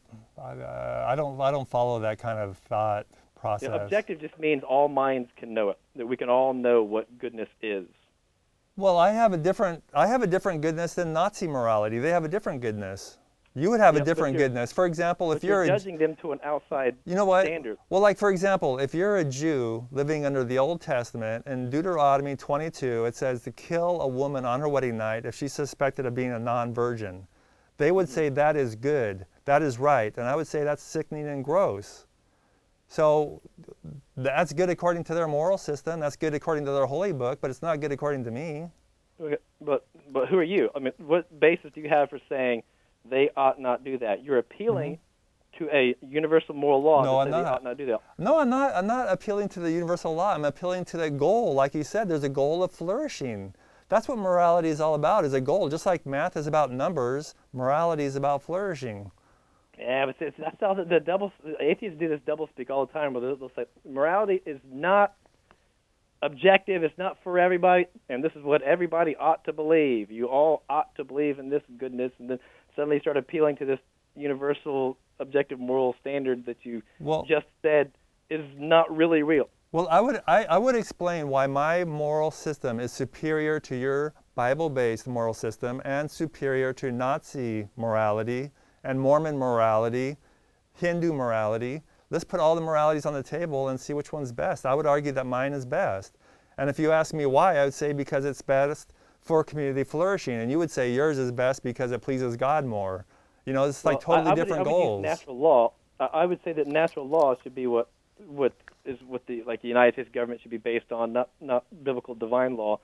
follow that kind of thought process. Yeah, objective just means all minds can know it. That we can all know what goodness is. Well, I have a different goodness than Nazi morality. They have a different goodness. You would have a different goodness. For example, if you're judging them to an outside standard. Well, like for example, if you're a Jew living under the Old Testament, in Deuteronomy 22, it says to kill a woman on her wedding night if she's suspected of being a non-virgin. They would say that is good. that is right. And I would say that's sickening and gross. So that's good according to their moral system. That's good according to their holy book, but it's not good according to me. Okay, but who are you? I mean, what basis do you have for saying they ought not do that? You're appealing to a universal moral law that says they ought not do that. No, I'm not appealing to the universal law. I'm appealing to the goal. Like you said, there's a goal of flourishing. That's what morality is all about, is a goal. Just like math is about numbers, morality is about flourishing. Yeah, but that's all the atheists do this double speak all the time. Where they'll say morality is not objective. It's not for everybody, and this is what everybody ought to believe. You all ought to believe in this goodness, and then suddenly start appealing to this universal objective moral standard that you just said is not really real. Well, I would explain why my moral system is superior to your Bible-based moral system and superior to Nazi morality and Mormon morality, Hindu morality. Let's put all the moralities on the table and see which one's best. I would argue that mine is best. And if you ask me why, I would say because it's best for community flourishing. And you would say yours is best because it pleases God more. You know, it's like totally different goals. Natural law. I would say that natural law should be what the United States government should be based on, not biblical divine law.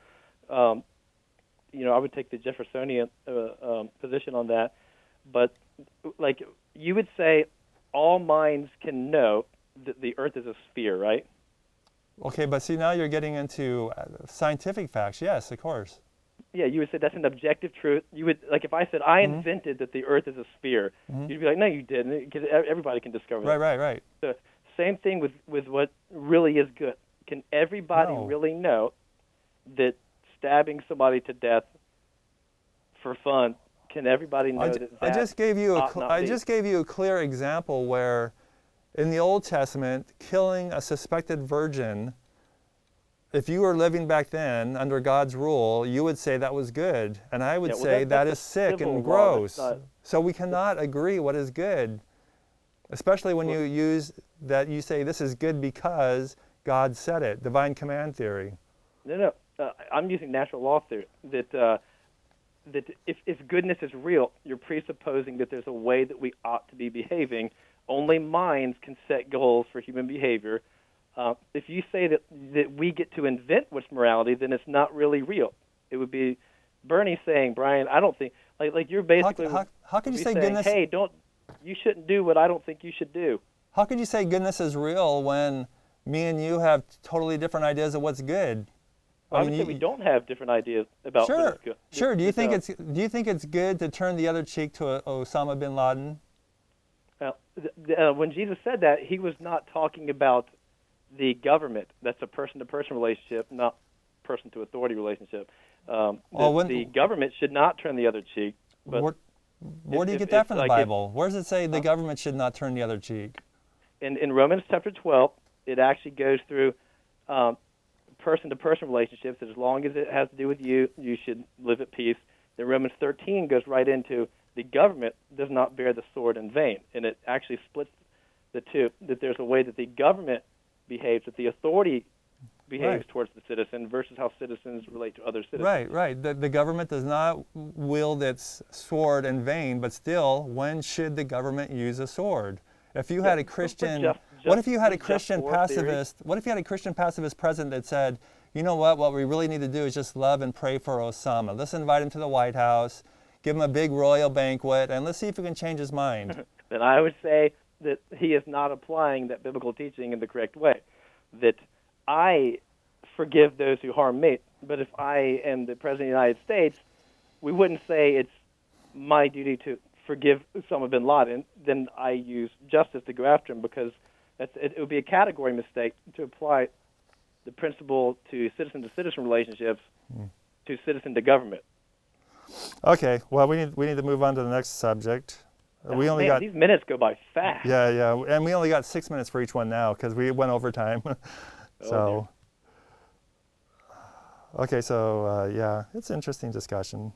You know, I would take the Jeffersonian position on that. But like you would say, all minds can know that the Earth is a sphere, right? Okay, but see, now you're getting into scientific facts. Yes, of course. Yeah, you would say that's an objective truth. You would, like, if I said I invented that the Earth is a sphere, you'd be like, no, you didn't, because everybody can discover that. Right. So same thing with what really is good. Can everybody really know that stabbing somebody to death for fun? Can everybody know that? I just gave you a clear example where, in the Old Testament, killing a suspected virgin, if you were living back then under God's rule, you would say that was good, and I would say that is sick and gross. So we cannot agree what is good, especially when you use that you say this is good because God said it, divine command theory. No, I'm using natural law theory that if goodness is real, you're presupposing that there's a way that we ought to be behaving. Only minds can set goals for human behavior. If you say that we get to invent what's morality, then it's not really real. It would be Bernie saying, Brian, I don't think, like you're basically how can you say saying, goodness? Hey, you shouldn't do what I don't think you should do. How could you say goodness is real when me and you have totally different ideas of what's good? I would say we don't have different ideas about what's good. Sure. Do you think it's good to turn the other cheek to Osama bin Laden? When Jesus said that, he was not talking about the government. That's a person-to-person relationship, not person-to-authority relationship. The government should not turn the other cheek. But where do you get that from the Bible? Where does it say the government should not turn the other cheek? In Romans chapter 12, it actually goes through person-to-person relationships. That as long as it has to do with you, you should live at peace. Then Romans 13 goes right into the government does not bear the sword in vain, and it actually splits the two. That there's a way that the government behaves, that the authority behaves towards the citizen versus how citizens relate to other citizens. Right. The government does not wield its sword in vain, but still, when should the government use a sword? If you had a Christian, what if you had a Christian pacifist? What if you had a Christian pacifist president that said, you know what we really need to do is just love and pray for Osama. Let's invite him to the White House, give him a big royal banquet, and let's see if we can change his mind. Then I would say that he is not applying that biblical teaching in the correct way. That I forgive those who harm me, but if I am the President of the United States, we wouldn't say it's my duty to forgive Osama bin Laden. Then I use justice to go after him, because it would be a category mistake to apply the principle to citizen-to-citizen relationships to citizen-to-government. Okay, well, we need to move on to the next subject. These minutes go by fast. Yeah, and we only got 6 minutes for each one now because we went over time. Yeah, it's an interesting discussion.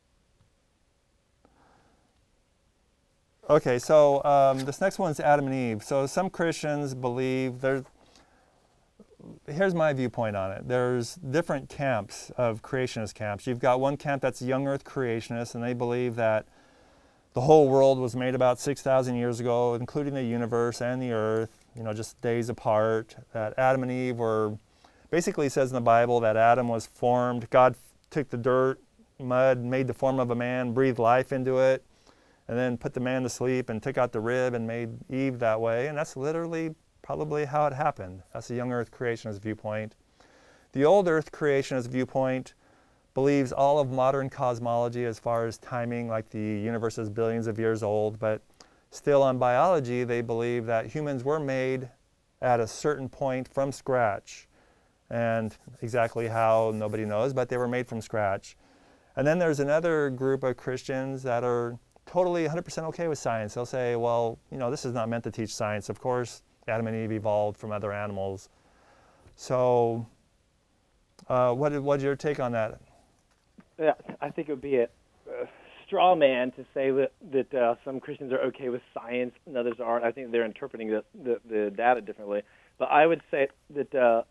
Okay, so this next one's Adam and Eve. So some Christians believe here's my viewpoint on it. There's different camps of creationist camps. You've got one camp that's young earth creationists, and they believe that the whole world was made about 6,000 years ago, including the universe and the earth, you know, just days apart, that Adam and Eve were, basically says in the Bible that Adam was formed, God took the dirt, mud, made the form of a man, breathed life into it, and then put the man to sleep and took out the rib and made Eve that way, and that's literally probably how it happened. That's the young earth creationist viewpoint. The old earth creationist viewpoint believes all of modern cosmology as far as timing, like the universe is billions of years old, but still on biology they believe that humans were made at a certain point from scratch, and exactly how nobody knows, but they were made from scratch. And then there's another group of Christians that are totally 100% okay with science. They'll say, well, you know, this is not meant to teach science. Of course, Adam and Eve evolved from other animals. So what's your take on that? Yeah, I think it would be a straw man to say that some Christians are okay with science and others aren't. I think they're interpreting the data differently. But I would say that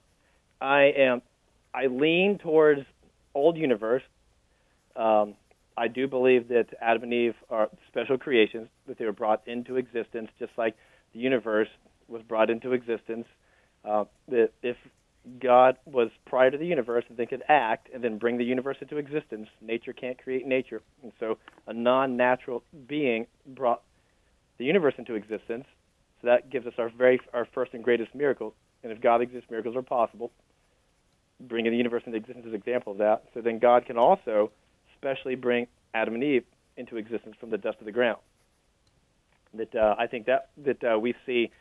I lean towards old universe. I do believe that Adam and Eve are special creations, that they were brought into existence just like the universe was brought into existence. That if God was prior to the universe and then could act and then bring the universe into existence, nature can't create nature. And so a non-natural being brought the universe into existence. So that gives us our first and greatest miracle. And if God exists, miracles are possible. Bringing the universe into existence is an example of that. So then God can also specially bring Adam and Eve into existence from the dust of the ground. That I think that we see.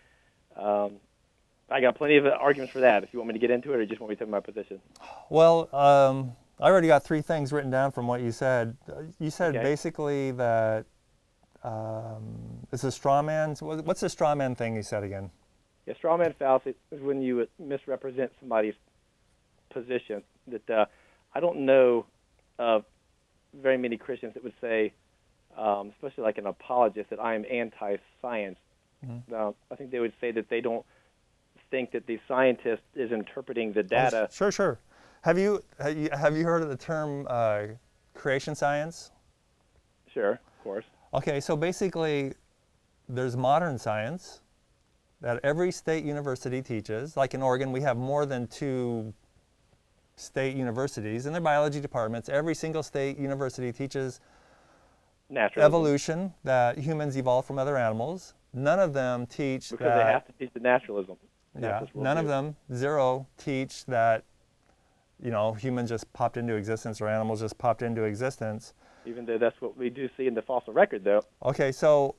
I got plenty of arguments for that. If you want me to get into it, or just want me to take my position. Well, I already got 3 things written down from what you said. You said basically that it's a straw man. What's the straw man thing you said again? Yeah, straw man fallacy is when you misrepresent somebody's position. That I don't know of very many Christians that would say, especially like an apologist, that I am anti-science. Mm-hmm. I think they would say that they don't think that the scientist is interpreting the data. Oh, sure. Have you heard of the term creation science? Sure, of course. Okay, so basically, there's modern science that every state university teaches. Like in Oregon, we have more than 2 state universities in their biology departments. Every single state university teaches evolution, that humans evolved from other animals. None of them teach because they have to teach the naturalism. Yeah, none of them, 0, teach that, you know, humans just popped into existence or animals just popped into existence. Even though that's what we do see in the fossil record, though. Okay, so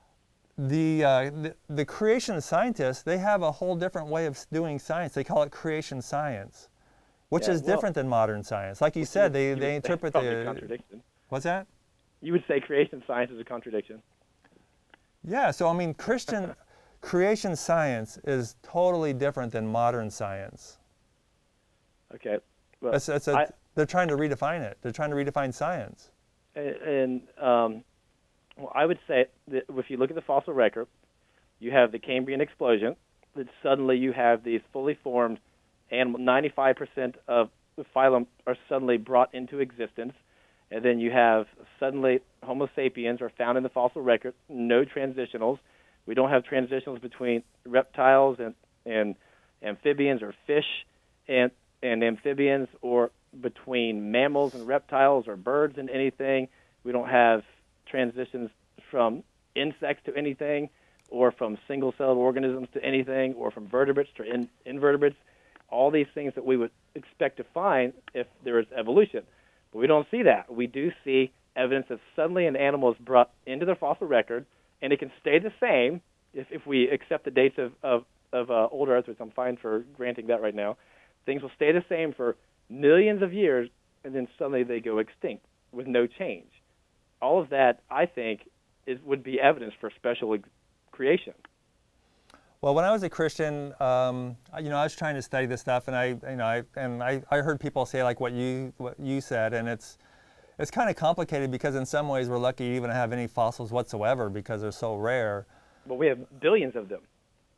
the creation scientists, they have a whole different way of doing science. They call it creation science, which is different than modern science. Like you said, they interpret the... contradiction. What's that? You would say creation science is a contradiction. Yeah, so I mean, creation science is totally different than modern science. Okay. Well, they're trying to redefine it. They're trying to redefine science. And well, I would say that if you look at the fossil record, you have the Cambrian explosion, that suddenly you have these fully formed animals, 95% of the phylum are suddenly brought into existence. And then you have suddenly Homo sapiens are found in the fossil record, no transitionals. We don't have transitionals between reptiles and amphibians or fish and amphibians, or between mammals and reptiles or birds and anything. We don't have transitions from insects to anything, or from single-celled organisms to anything, or from vertebrates to invertebrates. All these things that we would expect to find if there is evolution. But we don't see that. We do see evidence that suddenly an animal is brought into the fossil record, and it can stay the same if we accept the dates of old Earth, which I'm fine for granting that right now. Things will stay the same for millions of years, and then suddenly they go extinct with no change. All of that, I think, would be evidence for special creation. Well, when I was a Christian, I was trying to study this stuff, and I heard people say like what you said, and it's kind of complicated because in some ways we're lucky to even have any fossils whatsoever because they're so rare. But we have billions of them.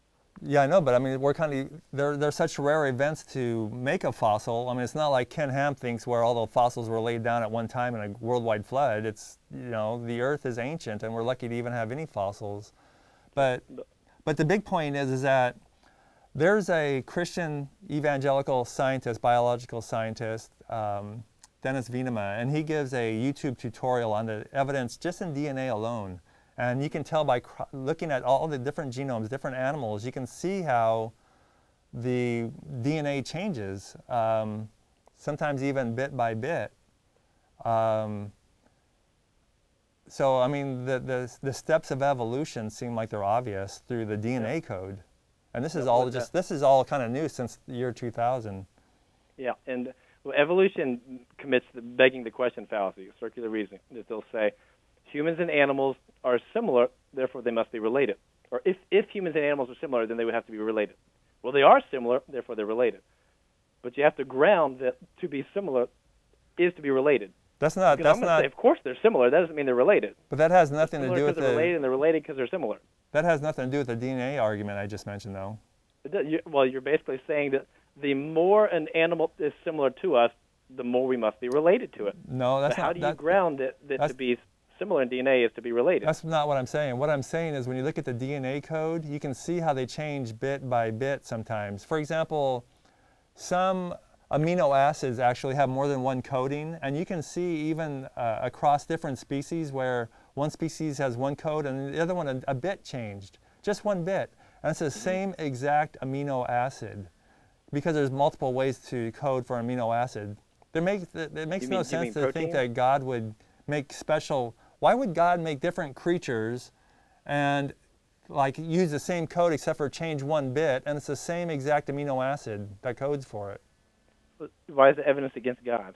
Yeah, I know, but I mean, they're such rare events to make a fossil. I mean, it's not like Ken Ham thinks where all the fossils were laid down at one time in a worldwide flood. It's, you know, the Earth is ancient, and we're lucky to even have any fossils. But the big point is that there's a Christian evangelical scientist, biological scientist, Dennis Venema, and he gives a YouTube tutorial on the evidence just in DNA alone. And you can tell by looking at all the different genomes, different animals, you can see how the DNA changes, sometimes even bit by bit. So, I mean, the steps of evolution seem like they're obvious through the DNA code. And this is all this is all kind of new since the year 2000. Yeah, and well, evolution commits the begging the question fallacy, circular reasoning, that they'll say humans and animals are similar, therefore they must be related. Or if humans and animals are similar, then they would have to be related. Well, they are similar, therefore they're related. But you have to ground that to be similar is to be related. That's not. Because I'm going to say, of course they're similar. That doesn't mean they're related. But that has nothing to do with they're related, and they're related because they're similar. That has nothing to do with the DNA argument I just mentioned, though. Well, you're basically saying that the more an animal is similar to us, the more we must be related to it. No, that's but not. How do you ground that to be similar in DNA is to be related? That's not what I'm saying. What I'm saying is when you look at the DNA code, you can see how they change bit by bit sometimes. For example, some amino acids actually have more than one coding, and you can see even across different species where one species has one code and the other one a bit changed, just one bit. And it's the same exact amino acid because there's multiple ways to code for amino acid. It makes no sense to think that God would make special. Why would God make different creatures and like use the same code except for change one bit, and it's the same exact amino acid that codes for it? Why is the evidence against God?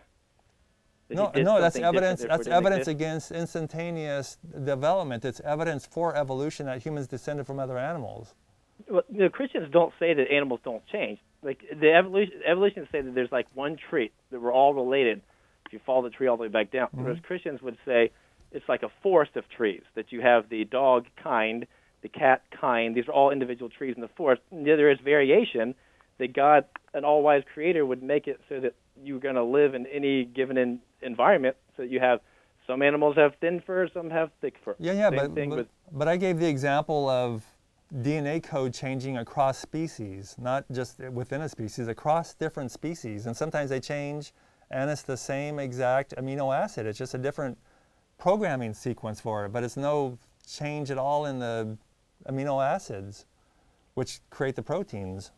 No, that's evidence. That's evidence against instantaneous development. It's evidence for evolution that humans descended from other animals. Well, Christians don't say that animals don't change. Like the evolutionists say that there's like one tree that we're all related. If you follow the tree all the way back down, whereas Christians would say it's like a forest of trees. That you have the dog kind, the cat kind. These are all individual trees in the forest. And there is variation. That God, an all-wise creator, would make it so that you're going to live in any given environment. So you have some animals have thin fur, some have thick fur. Yeah, but I gave the example of DNA code changing across species, not just within a species, across different species. And sometimes they change, and it's the same exact amino acid. It's just a different programming sequence for it, but it's no change at all in the amino acids, which create the proteins.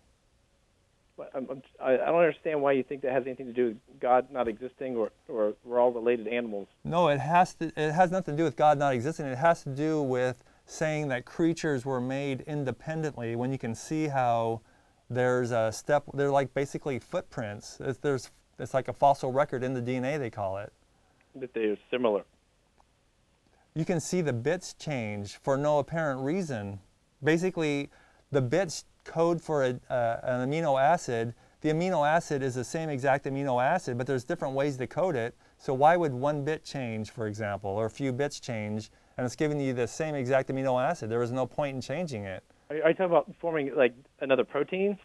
I don't understand why you think that has anything to do with God not existing or we're all related animals. No, it has nothing to do with God not existing. It has to do with saying that creatures were made independently when you can see how there's a step, they're like basically footprints. It's like a fossil record in the DNA, they call it. That they are similar. You can see the bits change for no apparent reason. Basically, the bits code for an amino acid. The amino acid is the same exact amino acid, but there's different ways to code it. So why would one bit change, for example, or a few bits change, and it's giving you the same exact amino acid? There was no point in changing it. Are you talking about forming like another protein?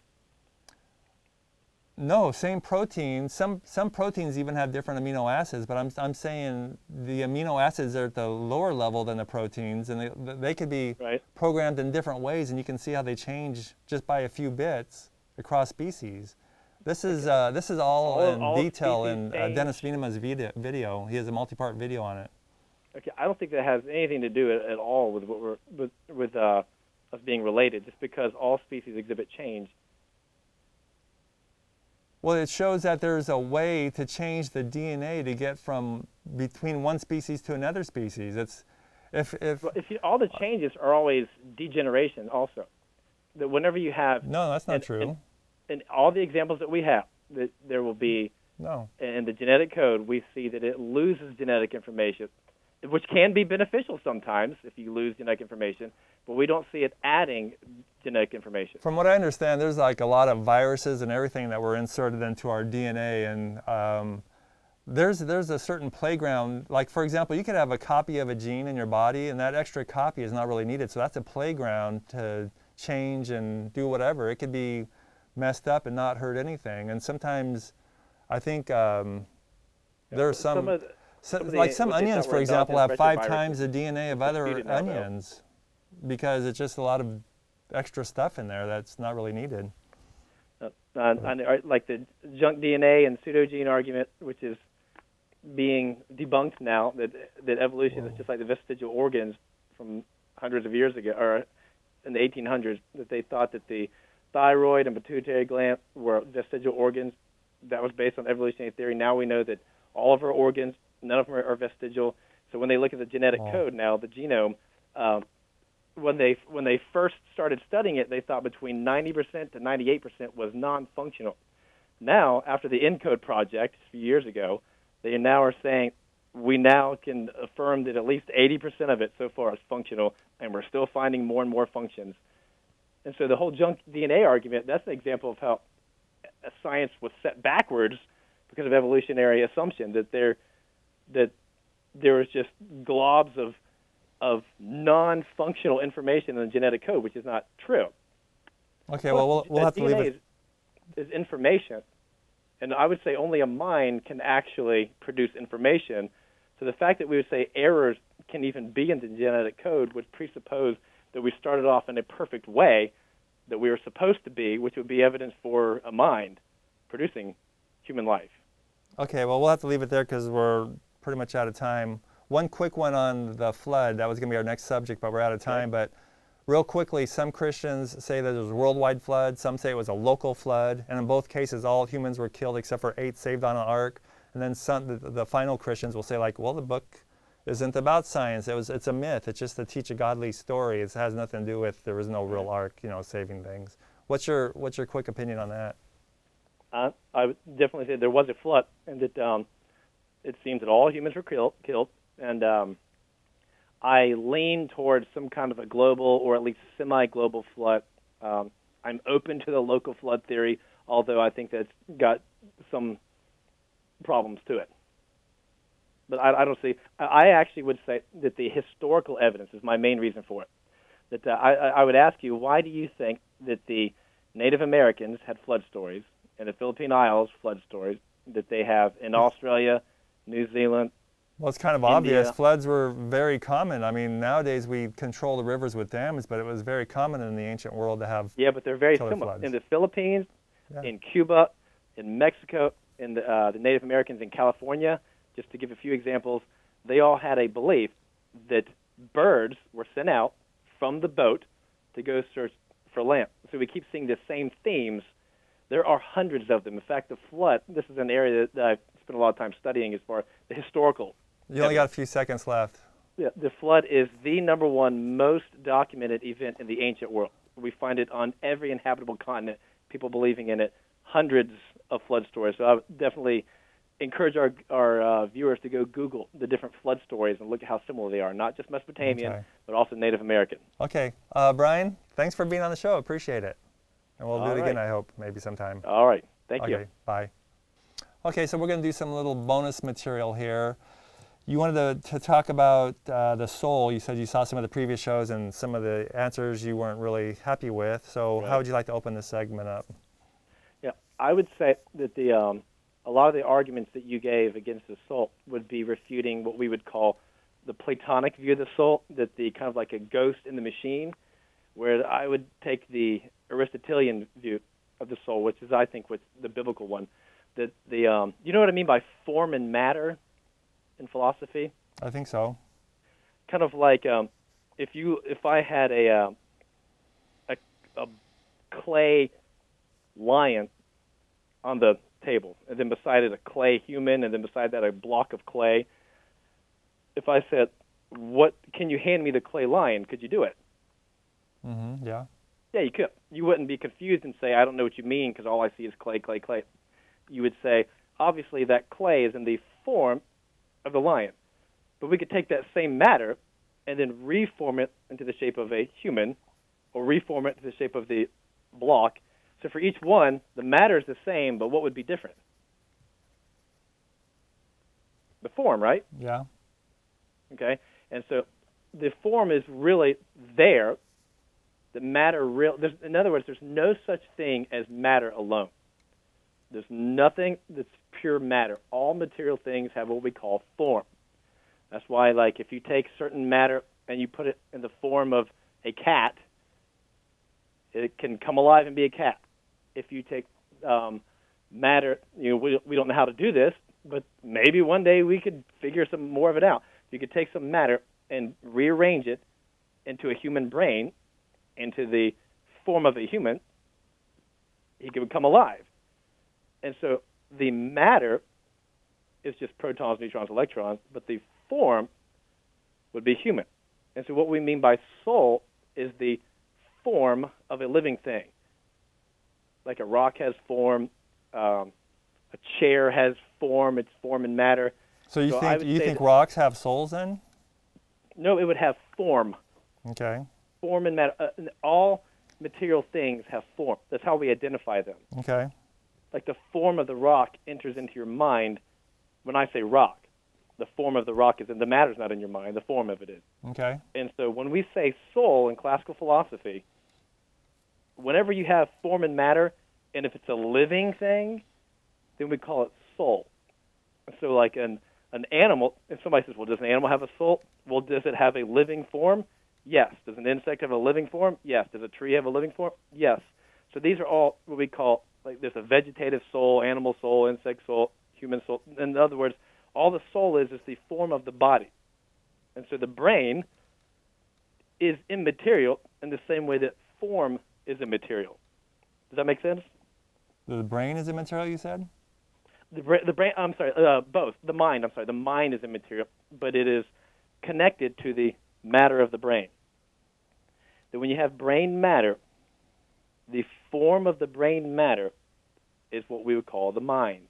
No, same protein. Some proteins even have different amino acids, but I'm saying the amino acids are at the lower level than the proteins, and they could be programmed in different ways, and you can see how they change just by a few bits across species. This is all in detail in Dennis Venema's video. He has a multi-part video on it. Okay, I don't think that has anything to do at all with what with us being related. Just because all species exhibit change. Well, it shows that there's a way to change the DNA to get from between one species to another species. It's all the changes are always degeneration. Also, that whenever you have that's not true. And all the examples that we have, that there will be in the genetic code, we see that it loses genetic information, which can be beneficial sometimes if you lose genetic information, but we don't see it adding genetic information. From what I understand, there's like a lot of viruses and everything that were inserted into our DNA, and there's a certain playground. Like, for example, you could have a copy of a gene in your body, and that extra copy is not really needed, so that's a playground to change and do whatever. It could be messed up and not hurt anything. And sometimes I think there are some like some onions, for example, have 5 times the DNA of other onions because it's just a lot of extra stuff in there that's not really needed. Like the junk DNA and pseudogene argument, which is being debunked now, that evolution is just like the vestigial organs from hundreds of years ago, or in the 1800s, that they thought that the thyroid and pituitary gland were vestigial organs. That was based on evolutionary theory. Now we know that all of our organs, none of them are vestigial. So when they look at the genetic code now, the genome, when they first started studying it, they thought between 90% to 98% was non-functional. Now, after the ENCODE project a few years ago, they now are saying we now can affirm that at least 80% of it so far is functional, and we're still finding more and more functions. And so the whole junk DNA argument, that's an example of how science was set backwards because of evolutionary assumption that there was just globs of non-functional information in the genetic code, which is not true. Okay, well, we'll have to leave it. Is information, and I would say only a mind can actually produce information. So the fact that we would say errors can even be in the genetic code would presuppose that we started off in a perfect way that we were supposed to be, which would be evidence for a mind producing human life. Okay, well, we'll have to leave it there because we're pretty much out of time. One quick one on the flood. That was going to be our next subject, but we're out of time. But real quickly, some Christians say that there was a worldwide flood. Some say it was a local flood. And in both cases, all humans were killed except for 8 saved on an ark. And then the final Christians will say, like, well, the book isn't about science. It's a myth. It's just to teach a godly story. It has nothing to do with there was no real ark, saving things. What's your quick opinion on that? I would definitely say there was a flood, and that it seems that all humans were killed. And I lean towards some kind of a global or at least semi-global flood. I'm open to the local flood theory, although I think that's got some problems to it. But I don't see. I actually would say that the historical evidence is my main reason for it. That I would ask you, why do you think that the Native Americans had flood stories, and the Philippine Isles flood stories that they have in Australia, New Zealand? Well, it's kind of India. obvious. Floods were very common. I mean, nowadays we control the rivers with dams, but it was very common in the ancient world to have but they're very similar. Floods. In the Philippines, in Cuba, in Mexico, in the Native Americans in California, just to give a few examples, they all had a belief that birds were sent out from the boat to go search for land. So we keep seeing the same themes. There are hundreds of them. In fact, the flood, this is an area that I've spent a lot of time studying as far as the historical. You only got a few seconds left. Yeah, the flood is the #1 most documented event in the ancient world. We find it on every inhabitable continent, people believing in it, hundreds of flood stories. So I would definitely encourage our viewers to go Google the different flood stories and look at how similar they are, not just Mesopotamian, but also Native American. Okay. Brian, thanks for being on the show. Appreciate it. And we'll do it again, I hope, maybe sometime. All right. Thank you. Okay, bye. Okay, so we're going to do some little bonus material here. You wanted to talk about the soul. You said you saw some of the previous shows and some of the answers you weren't really happy with. So how would you like to open this segment up? Yeah, I would say that a lot of the arguments that you gave against the soul would be refuting what we would call the Platonic view of the soul, that the kind of like a ghost in the machine, where I would take the Aristotelian view of the soul, which is, I think, what's the biblical one. That you know what I mean by form and matter in philosophy? I think so. Kind of like if I had a clay lion on the table, and then beside it a clay human, and then beside that a block of clay. If I said, "What can you hand me the clay lion?" Could you do it? Mm-hmm. Yeah. Yeah, you could. You wouldn't be confused and say, "I don't know what you mean," because all I see is clay, clay, clay. You would say, obviously that clay is in the form of the lion. But we could take that same matter and then reform it into the shape of a human, or reform it into the shape of the block. So for each one, the matter is the same, but what would be different? The form, right? Yeah. Okay. And so the form is really there, that matter in other words, there's no such thing as matter alone. There's nothing that's pure matter. All material things have what we call form. That's why, like, if you take certain matter and you put it in the form of a cat, it can come alive and be a cat. If you take matter, we don't know how to do this, but maybe one day we could figure some more of it out. You could take some matter and rearrange it into a human brain, into the form of a human, he could become alive. And so the matter is just protons, neutrons, electrons, but the form would be human. And so what we mean by soul is the form of a living thing. Like a rock has form, a chair has form, it's form and matter. So you think rocks have souls then? No, it would have form. Okay. Form and matter. All material things have form. That's how we identify them. Okay. Like the form of the rock enters into your mind when I say rock. The form of the rock is in the matter's not in your mind, the form of it is. Okay. And so when we say soul in classical philosophy, whenever you have form and matter, and if it's a living thing, then we call it soul. So like an animal, if somebody says, well, does an animal have a soul? Well, does it have a living form? Yes. Does an insect have a living form? Yes. Does a tree have a living form? Yes. So these are all what we call, like, there's a vegetative soul, animal soul, insect soul, human soul. In other words, all the soul is the form of the body. And so the brain is immaterial in the same way that form is immaterial. Does that make sense? The brain is immaterial, you said? The brain, I'm sorry, both. The mind is immaterial, but it is connected to the matter of the brain. That when you have brain matter, the form of the brain matter is what we would call the mind.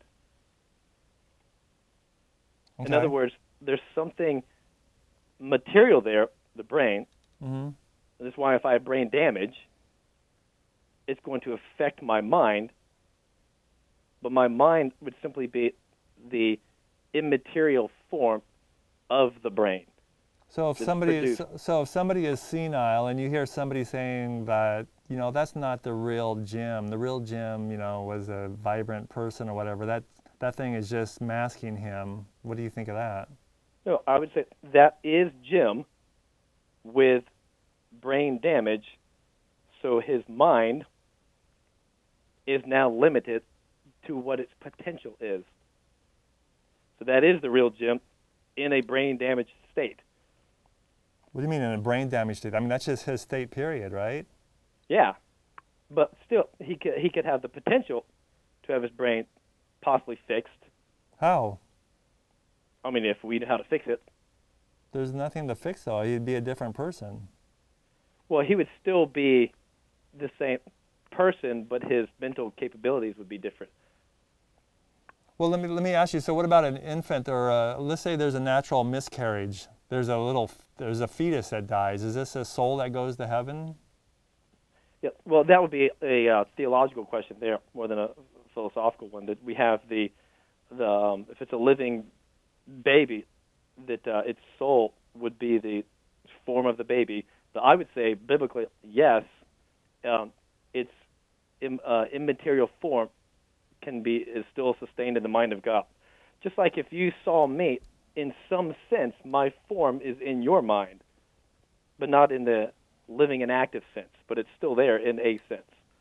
Okay. In other words, there's something material there, the brain. Mm-hmm. That's why if I have brain damage, it's going to affect my mind, but my mind would simply be the immaterial form of the brain. So if somebody is senile and you hear somebody saying that, that's not the real Jim. The real Jim, was a vibrant person or whatever. That thing is just masking him. What do you think of that? No, I would say that is Jim with brain damage, so his mind is now limited to what its potential is. So that is the real Jim in a brain damaged state. What do you mean in a brain damaged state? I mean, that's just his state, period, right? Yeah, but still, he could have the potential to have his brain possibly fixed. How? I mean, if we know how to fix it. There's nothing to fix, though. He'd be a different person. Well, he would still be the same person, but his mental capabilities would be different. Well, let me ask you. So, what about an infant, or let's say there's a natural miscarriage? There's a fetus that dies. Is this a soul that goes to heaven? Yeah. Well, that would be a theological question there, more than a philosophical one. That we have if it's a living baby, that its soul would be the form of the baby. But I would say biblically, yes, its immaterial form is still sustained in the mind of God. Just like if you saw me, in some sense, my form is in your mind, but not in the living and active sense. But it's still there in a sense.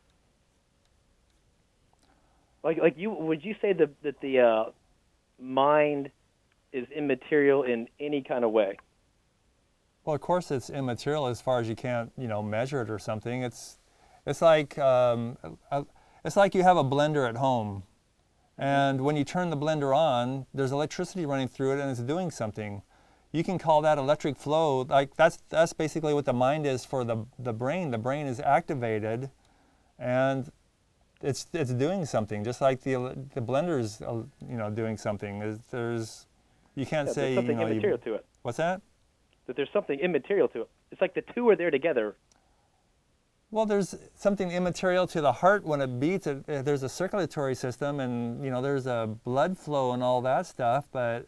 Like you, would you say that the mind is immaterial in any kind of way? Well, of course it's immaterial as far as you can't, measure it or something. It's like you have a blender at home, and when you turn the blender on, there's electricity running through it and it's doing something. You can call that electric flow. Like that's basically what the mind is for the brain. The brain is activated, and it's doing something, just like the blender's doing something. You can't say there's something immaterial to it. What's that? That there's something immaterial to it. It's like the two are there together. Well, there's something immaterial to the heart when it beats. There's a circulatory system, and there's a blood flow and all that stuff. But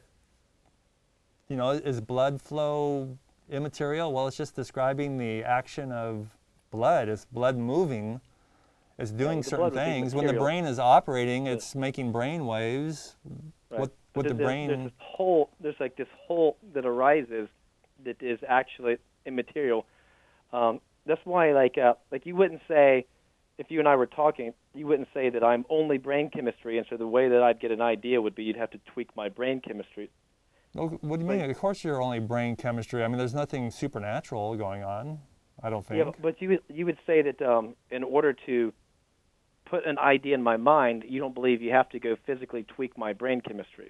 is blood flow immaterial? Well, it's just describing the action of blood. It's blood moving. It's doing the certain blood would be things. When the material. brain is operating, it's making brain waves. Right. What the brain... There's like this hole that arises that is actually immaterial. That's why, like you wouldn't say, if you and I were talking, you wouldn't say that I'm only brain chemistry, and so the way that I'd get an idea would be you'd have to tweak my brain chemistry. Well, what do you mean? Of course you're only brain chemistry. I mean, there's nothing supernatural going on, I don't think. Yeah, but you would say that in order to put an idea in my mind, you don't believe you have to go physically tweak my brain chemistry.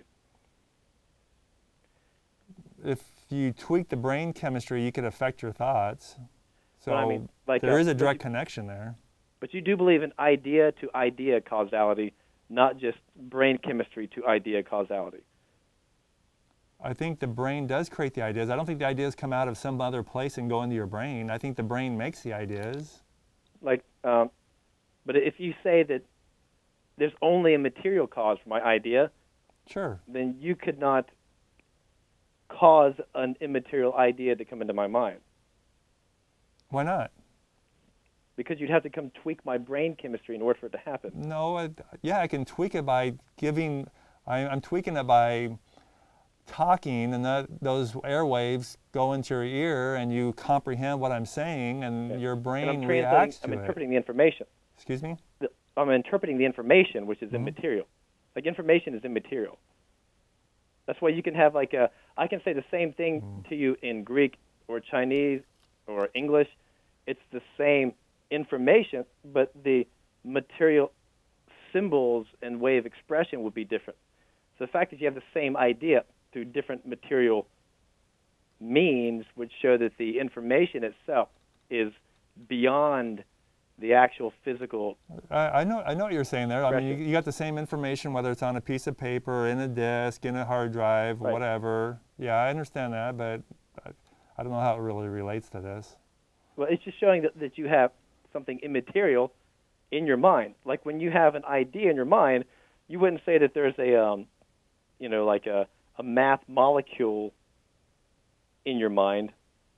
If you tweak the brain chemistry, you could affect your thoughts. So I mean, like, there is a direct connection there. But you do believe in idea-to-idea causality, not just brain chemistry to idea causality. I think the brain does create the ideas. I don't think the ideas come out of some other place and go into your brain. I think the brain makes the ideas. But if you say that there's only a material cause for my idea, sure, then you could not cause an immaterial idea to come into my mind. Why not? Because you'd have to come tweak my brain chemistry in order for it to happen. No, yeah, I can tweak it by giving, I'm tweaking it by talking, and those airwaves go into your ear, and you comprehend what I'm saying, and your brain reacts to it. I'm interpreting the information. Excuse me? I'm interpreting the information, which is immaterial. Like, information is immaterial. That's why you can have, like, I can say the same thing to you in Greek or Chinese or English. It's the same information, but the material symbols and way of expression would be different. So the fact that you have the same idea through different material means would show that the information itself is beyond the actual physical. I know what you're saying there. I mean, you got the same information, whether it's on a piece of paper, in a disk, in a hard drive, whatever. Yeah, I understand that, but I don't know how it really relates to this. Well, it's just showing that you have something immaterial in your mind. Like, when you have an idea in your mind, you wouldn't say that there's like a math molecule in your mind.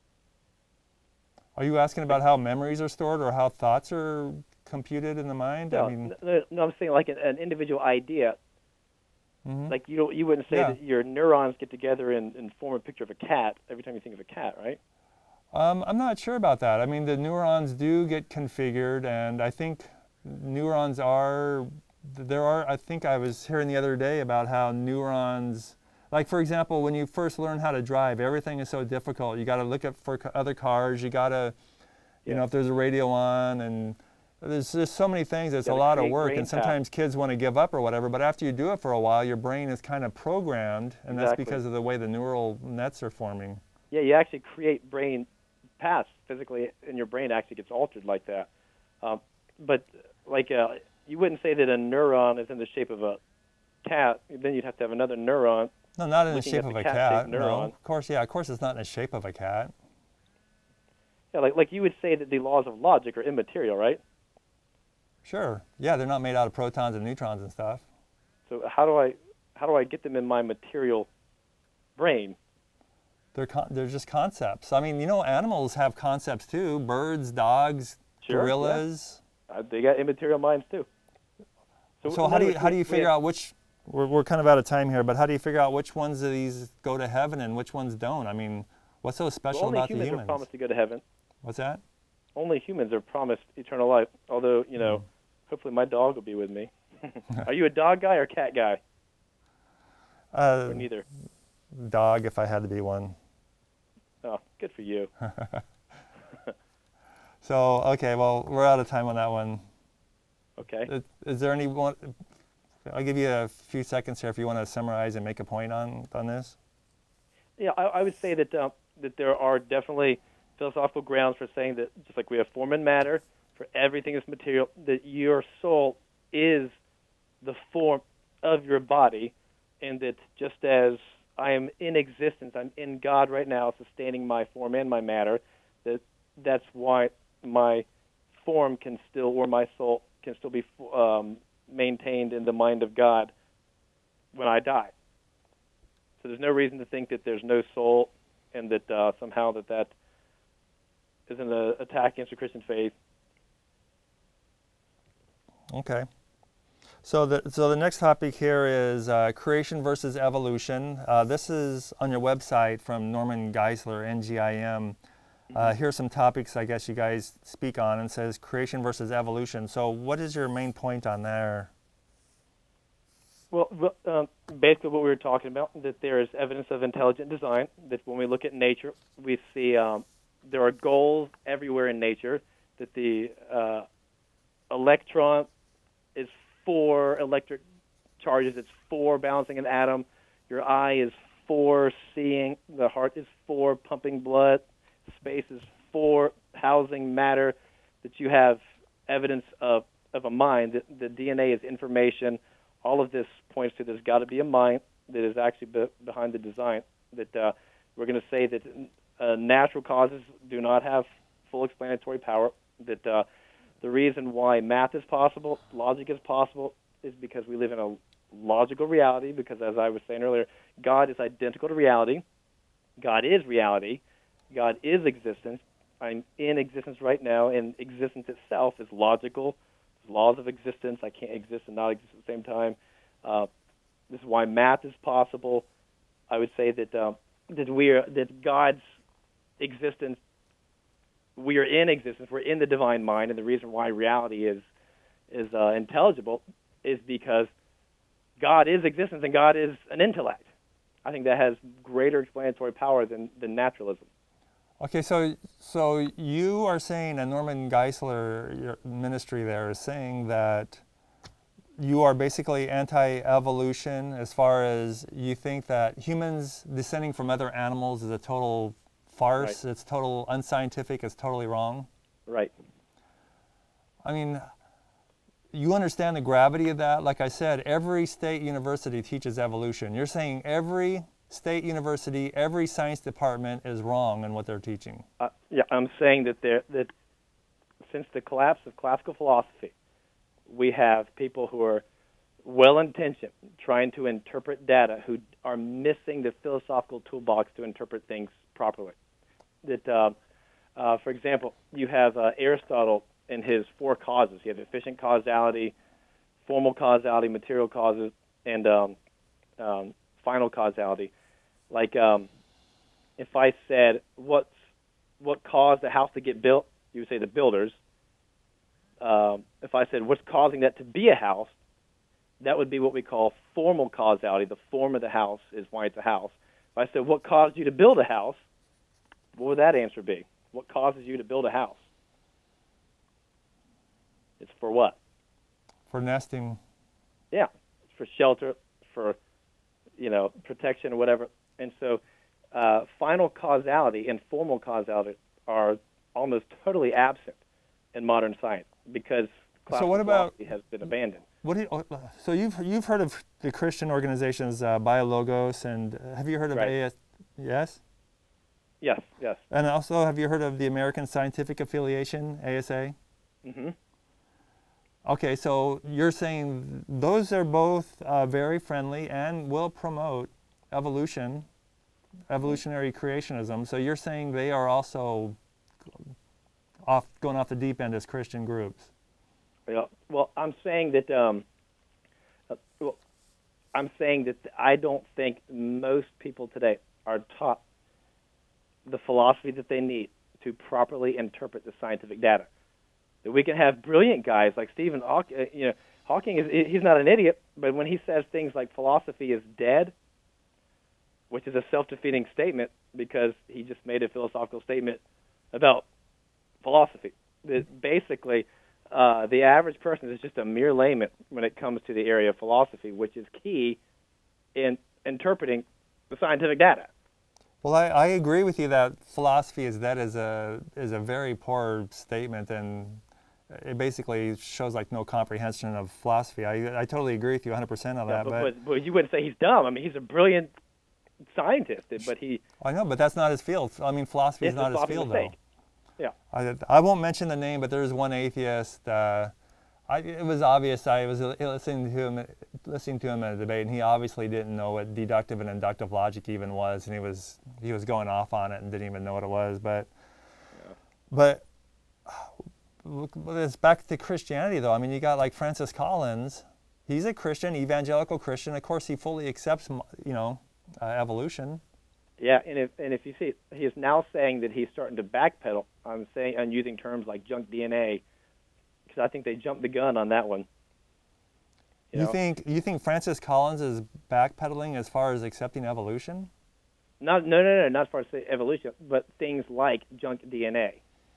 Are you asking about how memories are stored or how thoughts are computed in the mind? No, I mean, no, I'm saying like an individual idea. Like, you wouldn't say that your neurons get together and form a picture of a cat every time you think of a cat, right? I'm not sure about that. I mean, the neurons do get configured, and I think neurons I think I was hearing the other day about how neurons, like, for example, when you first learn how to drive, everything is so difficult. You got to look up for other cars. You got to, you know, if there's a radio on, and there's just so many things. It's a lot of work, and sometimes kids want to give up or whatever, but after you do it for a while, your brain is kind of programmed, and that's because of the way the neural nets are forming. Yeah, you actually create brain paths physically, and your brain actually gets altered like that. But like, you wouldn't say that a neuron is in the shape of a cat. Then you'd have to have another neuron. No, not in the shape of a cat. No, of course, yeah, of course it's not in the shape of a cat. Yeah, like you would say that the laws of logic are immaterial, right? Sure. Yeah, they're not made out of protons and neutrons and stuff. So how do I get them in my material brain? They're just concepts. I mean, you know, animals have concepts too. Birds, dogs, gorillas. Yeah. They got immaterial minds too. So how do you figure out which? We're kind of out of time here, but how do you figure out which ones of these go to heaven and which ones don't? I mean, what's so special about the humans? Only humans are promised to go to heaven. What's that? Only humans are promised eternal life. Although, you know, hopefully my dog will be with me. Are you a dog guy or cat guy? Or neither? Dog, if I had to be one. Oh, good for you. So, okay, well, we're out of time on that one. Okay. Is there any one? I'll give you a few seconds here if you want to summarize and make a point on this. Yeah, I would say that that there are definitely philosophical grounds for saying that just like we have form and matter, for everything is material, that your soul is the form of your body, and that just as I am in existence, I'm in God right now, sustaining my form and my matter, that's why my form can still, or my soul can still be maintained in the mind of God when I die. So there's no reason to think that there's no soul, and that somehow that is an attack against the Christian faith. Okay. So the next topic here is creation versus evolution. This is on your website from Norman Geisler, NGIM. Here's some topics I guess you guys speak on, and says creation versus evolution. So what is your main point on there? Well, basically what we were talking about, that there is evidence of intelligent design, that when we look at nature, we see there are goals everywhere in nature, that the electron is for electric charges, it's for balancing an atom, your eye is for seeing, the heart is for pumping blood, space is for housing matter, that you have evidence of a mind, that the DNA is information. All of this points to there's got to be a mind that is actually behind the design, that we're going to say that natural causes do not have full explanatory power, that the reason why math is possible, logic is possible, is because we live in a logical reality, because as I was saying earlier, God is identical to reality. God is reality. God is existence. I'm in existence right now, and existence itself is logical. There's laws of existence. I can't exist and not exist at the same time. This is why math is possible. I would say that that God's existence, we are in existence. We're in the divine mind, and the reason why reality is intelligible is because God is existence and God is an intellect. I think that has greater explanatory power than naturalism. Okay, so you are saying, and Norman Geisler, your ministry there, is saying that you are basically anti-evolution as far as you think that humans descending from other animals is a total farce, Right. It's total unscientific, it's totally wrong. Right. I mean, you understand the gravity of that? Like I said, every state university teaches evolution. You're saying every state university, every science department is wrong in what they're teaching. Yeah, I'm saying that since the collapse of classical philosophy, we have people who are well-intentioned, trying to interpret data, who are missing the philosophical toolbox to interpret things properly. That, for example, you have Aristotle in his four causes. You have efficient causality, formal causality, material causes, and final causality. Like, if I said, what caused the house to get built, you would say the builders. If I said, what's causing that to be a house, that would be what we call formal causality. The form of the house is why it's a house. If I said, what caused you to build a house, what would that answer be? What causes you to build a house? It's for what? For nesting. Yeah, it's for shelter, for protection or whatever. And so final causality and formal causality are almost totally absent in modern science because classical philosophy has been abandoned. So you've heard of the Christian organizations Biologos, and have you heard of Right. Yes? Yes, yes. And also, have you heard of the American Scientific Affiliation, ASA? Mm-hmm. Okay, so you're saying those are both very friendly and will promote evolution, evolutionary creationism. So you're saying they are also going off the deep end as Christian groups. Yeah. Well, I'm saying that I don't think most people today are taught the philosophy that they need to properly interpret the scientific data. That we can have brilliant guys like Stephen Hawking. Hawking he's not an idiot, but when he says things like philosophy is dead, which is a self-defeating statement because he just made a philosophical statement about philosophy. That basically, the average person is just a mere layman when it comes to the area of philosophy, which is key in interpreting the scientific data. Well, I agree with you that philosophy is dead is a very poor statement, and it basically shows like no comprehension of philosophy. I totally agree with you 100% on that. But you wouldn't say he's dumb. I mean, he's a brilliant scientist, but he... I know, but that's not his field. I mean, philosophy is not his field, though. Yeah. I won't mention the name, but there's one atheist. It was obvious. I was listening to him in a debate, and he obviously didn't know what deductive and inductive logic even was, and he was going off on it and didn't even know what it was. But it's back to Christianity, though. I mean, you got like Francis Collins. He's a Christian, evangelical Christian. Of course, he fully accepts, evolution. Yeah, and if you see, he is now saying that he's starting to backpedal on using terms like junk DNA, because I think they jumped the gun on that one. You think Francis Collins is backpedaling as far as accepting evolution? No, not as far as evolution, but things like junk DNA.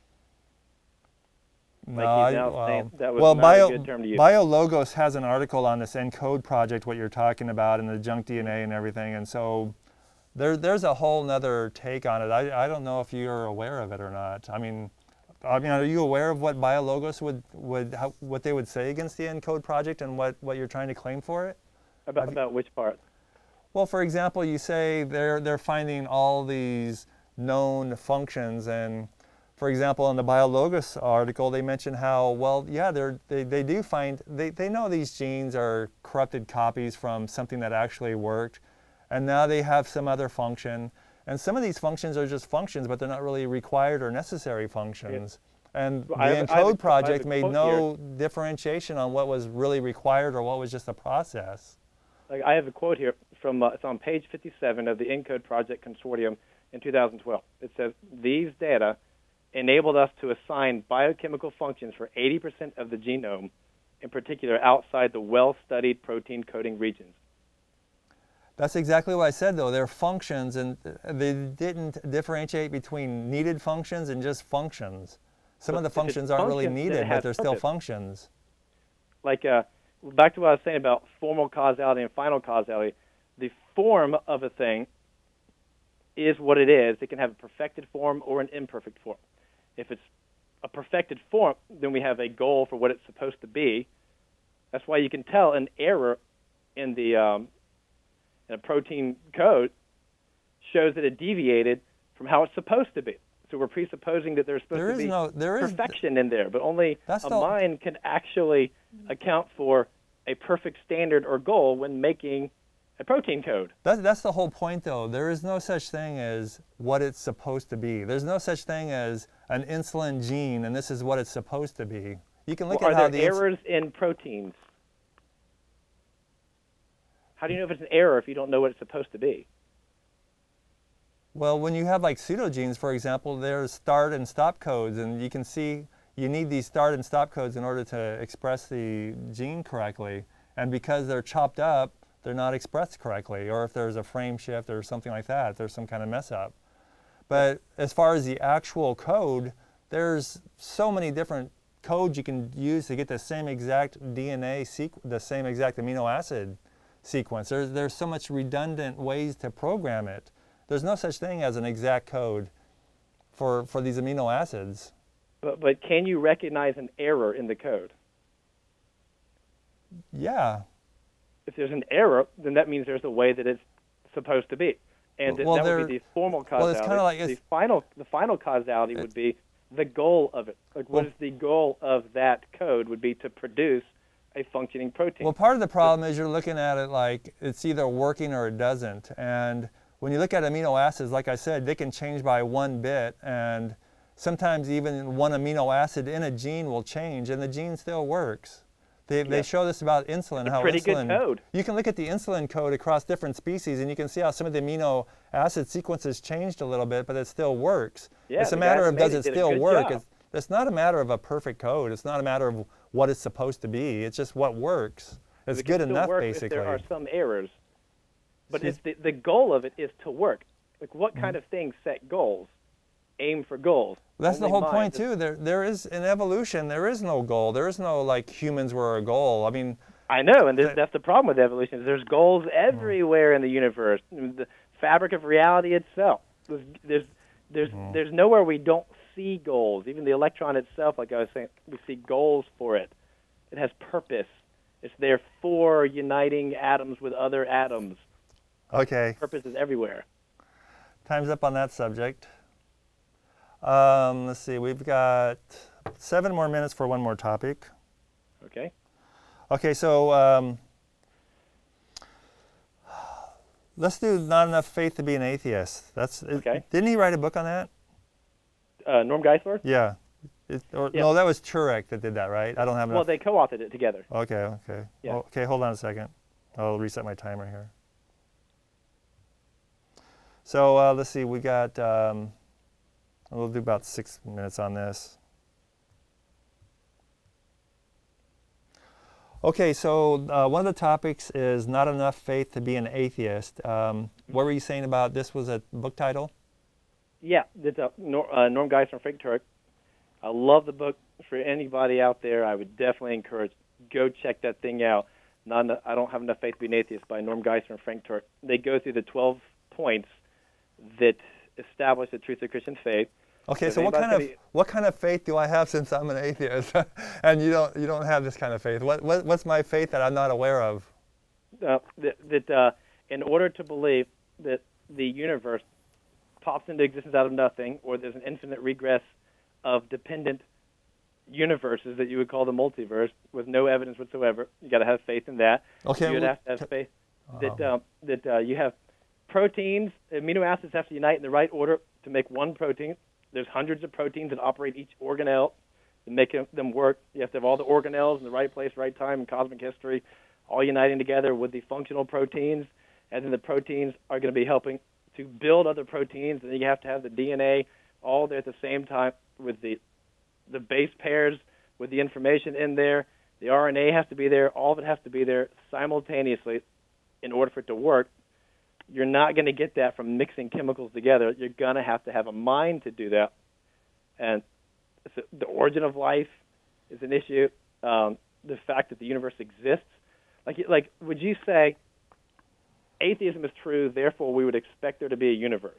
Like he's now saying that was not a good term to use. BioLogos has an article on this ENCODE project, what you're talking about, and the junk DNA and everything, and so there's a whole nother take on it. I don't know if you're aware of it or not. I mean, are you aware of what BioLogos what they would say against the ENCODE project and what you're trying to claim for it? About which part? Well, for example, you say they're finding all these known functions, and for example, in the BioLogos article, they mention how, well, yeah, they do find, they know these genes are corrupted copies from something that actually worked, and now they have some other function. And some of these functions are just functions, but they're not really required or necessary functions. Yeah. And the ENCODE project made no differentiation on what was really required or what was just a process. Like, I have a quote here from, it's on page 57 of the ENCODE Project Consortium in 2012. It says, these data enabled us to assign biochemical functions for 80% of the genome, in particular outside the well-studied protein coding regions. That's exactly what I said, though. They're functions, and they didn't differentiate between needed functions and just functions. Some of the functions aren't really needed, but they're still functions. Like, back to what I was saying about formal causality and final causality, the form of a thing is what it is. It can have a perfected form or an imperfect form. If it's a perfected form, then we have a goal for what it's supposed to be. That's why you can tell an error in the in a protein code shows that it deviated from how it's supposed to be. So we're presupposing that there's supposed to be perfection in there, but only a mind can actually account for a perfect standard or goal when making a protein code. That's the whole point, though. There is no such thing as what it's supposed to be. There's no such thing as an insulin gene, and this is what it's supposed to be. You can look at how the errors in proteins. How do you know if it's an error if you don't know what it's supposed to be? Well, when you have like pseudogenes, for example, there's start and stop codes, and you can see you need these start and stop codes in order to express the gene correctly. And because they're chopped up, they're not expressed correctly. Or if there's a frame shift or something like that, there's some kind of mess up. But as far as the actual code, there's so many different codes you can use to get the same exact DNA the same exact amino acid sequence. There's so much redundant ways to program it. There's no such thing as an exact code for these amino acids. But can you recognize an error in the code? Yeah. If there's an error, then that means there's a way that it's supposed to be. And that would be the formal causality. Well, it's kind of like the final causality would be the goal of it. Like, what is the goal of that code would be to produce a functioning protein. Well, part of the problem is you're looking at it like it's either working or it doesn't. And when you look at amino acids, like I said, they can change by 1 bit, and sometimes even one amino acid in a gene will change, and the gene still works. They show this about insulin, how pretty good code. You can look at the insulin code across different species, and you can see how some of the amino acid sequences changed a little bit, but it still works. Yeah, it's a matter of does it still work. It's not a matter of a perfect code. It's not a matter of what it's supposed to be. It's just what works. It's good enough, basically. If there are some errors, but it's the goal of it is to work. Like, what kind of things set goals? Aim for goals. That's the whole point, too. There is, in evolution, there is no goal. There is no, like, humans were a goal. I mean... I know, and that's the problem with evolution. There's goals everywhere in the universe. The fabric of reality itself. There's nowhere we don't see goals. Even the electron itself, like I was saying, we see goals for it. It has purpose. It's there for uniting atoms with other atoms. Okay. Purpose is everywhere. Time's up on that subject. Let's see, we've got 7 more minutes for one more topic. Okay. Okay, so let's do Not Enough Faith to Be an Atheist. Okay. Didn't he write a book on that? Norm Geisler? Yeah. Yeah. No, that was Turek that did that, right? I don't have enough. Well, they co-authored it together. Okay, okay. Yeah. Okay, hold on a second. I'll reset my timer here. So let's see, we got, we'll do about 6 minutes on this. Okay, so one of the topics is not enough faith to be an atheist. What were you saying about this was a book title? Yeah, it's Norm Geisler and Frank Turek. I love the book. For anybody out there, I would definitely encourage, go check that thing out. I Don't Have Enough Faith to Be an Atheist by Norm Geisler and Frank Turek. They go through the 12 points that establish the truth of Christian faith. Okay, so what kind of faith do I have since I'm an atheist, and you don't have this kind of faith? What's my faith that I'm not aware of? In order to believe that the universe pops into existence out of nothing, or there's an infinite regress of dependent universes that you would call the multiverse with no evidence whatsoever, you got to have faith in that. Okay, you would have to have faith that you have proteins, amino acids have to unite in the right order to make one protein. There's hundreds of proteins that operate each organelle to make them work. You have to have all the organelles in the right place, right time in cosmic history, all uniting together with the functional proteins, and then the proteins are going to be helping to build other proteins, and then you have to have the DNA all there at the same time with the base pairs with the information in there. The RNA has to be there. All of it has to be there simultaneously in order for it to work. You're not going to get that from mixing chemicals together. You're going to have a mind to do that. And the origin of life is an issue. The fact that the universe exists. Like, would you say atheism is true, therefore we would expect there to be a universe?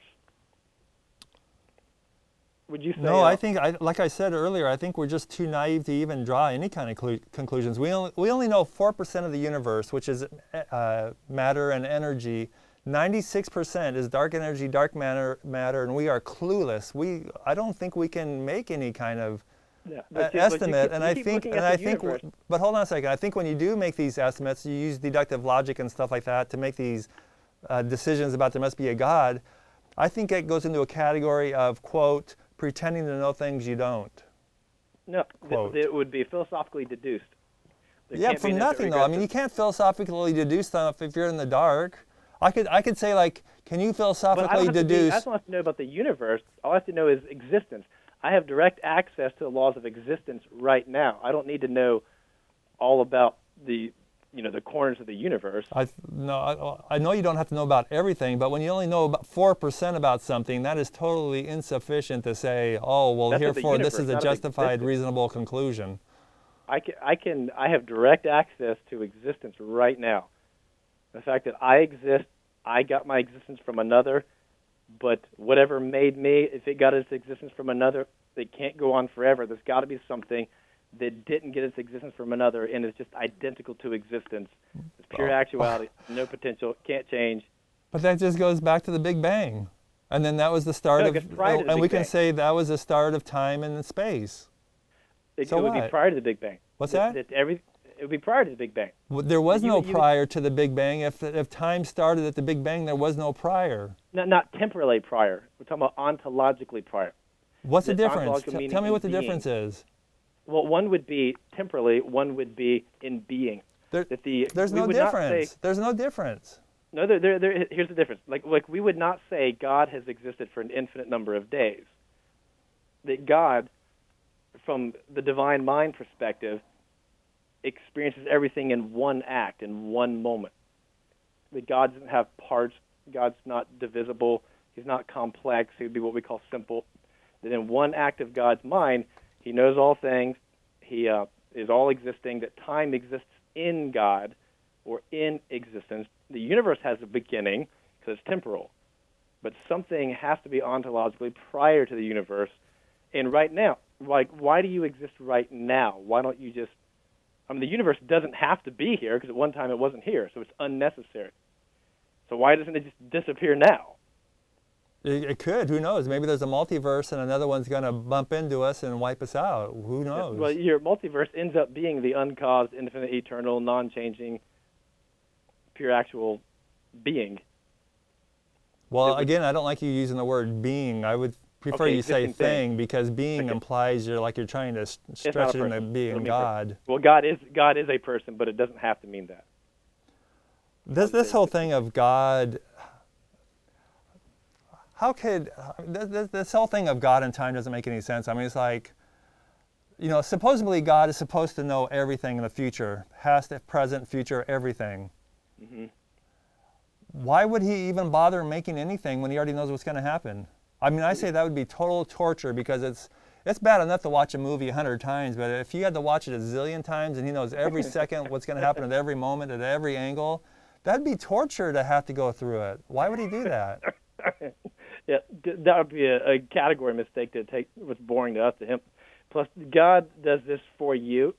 Would you say? No, I think, like I said earlier, I think we're just too naive to even draw any kind of conclusions. We only know 4% of the universe, which is matter and energy. 96% is dark energy, dark matter, and we are clueless. I don't think we can make any kind of estimate. But hold on a second. I think when you do make these estimates, you use deductive logic and stuff like that to make these decisions about there must be a God. I think it goes into a category of, quote, pretending to know things you don't. No, it would be philosophically deduced. Yeah, from nothing though. I mean, you can't philosophically deduce stuff if you're in the dark. I could say, like, can you philosophically deduce? I don't have to know about the universe. All I have to know is existence. I have direct access to the laws of existence right now. I don't need to know all about the corners of the universe. I know you don't have to know about everything, but when you only know about 4% about something, that is totally insufficient to say, oh, well, herefore this is a justified, reasonable conclusion. I have direct access to existence right now. The fact that I exist, I got my existence from another, but whatever made me, if it got its existence from another, it can't go on forever. There's got to be something that didn't get its existence from another and is just identical to existence. It's pure actuality, no potential, can't change. But that just goes back to the Big Bang. And then that was the start and we can say that was the start of time and space. It would be prior to the Big Bang. What's that? It would be prior to the Big Bang. Well, there was no prior to the Big Bang. If time started at the Big Bang, there was no prior. Not temporally prior. We're talking about ontologically prior. What's the difference? Tell me what the difference is. Well, one would be temporally, one would be in being. There's no difference. There's no difference. No, here's the difference. Like we would not say God has existed for an infinite number of days. That God, from the divine mind perspective, experiences everything in one act, in one moment. That God doesn't have parts. God's not divisible. He's not complex. He would be what we call simple. That in one act of God's mind, He knows all things. He is all existing. That time exists in God or in existence. The universe has a beginning because it's temporal. But something has to be ontologically prior to the universe. And right now, like, why do you exist right now? Why don't you just... I mean, the universe doesn't have to be here because at one time it wasn't here, so it's unnecessary. So why doesn't it just disappear now? It could. Who knows? Maybe there's a multiverse and another one's going to bump into us and wipe us out. Who knows? Well, your multiverse ends up being the uncaused, infinite, eternal, non-changing, pure actual being. Well, again, I don't like you using the word being. I would prefer Okay, you say existing thing. because being Okay. implies you're trying to It's not stretch a it into person. being Doesn't mean God. person. Well, God is a person, but it doesn't have to mean that. This whole thing of God, how could this whole thing of God and time doesn't make any sense. I mean, it's like, supposedly God is supposed to know everything in the future, past, present, future, everything. Mm-hmm. Why would he even bother making anything when he already knows what's going to happen? I mean, I say that would be total torture, because it's bad enough to watch a movie 100 times, but if you had to watch it a zillion times and he knows every second what's going to happen at every moment, at every angle, that'd be torture to have to go through it. Why would he do that? Yeah, that would be a category mistake to take what's boring to us to him. Plus, God does this for you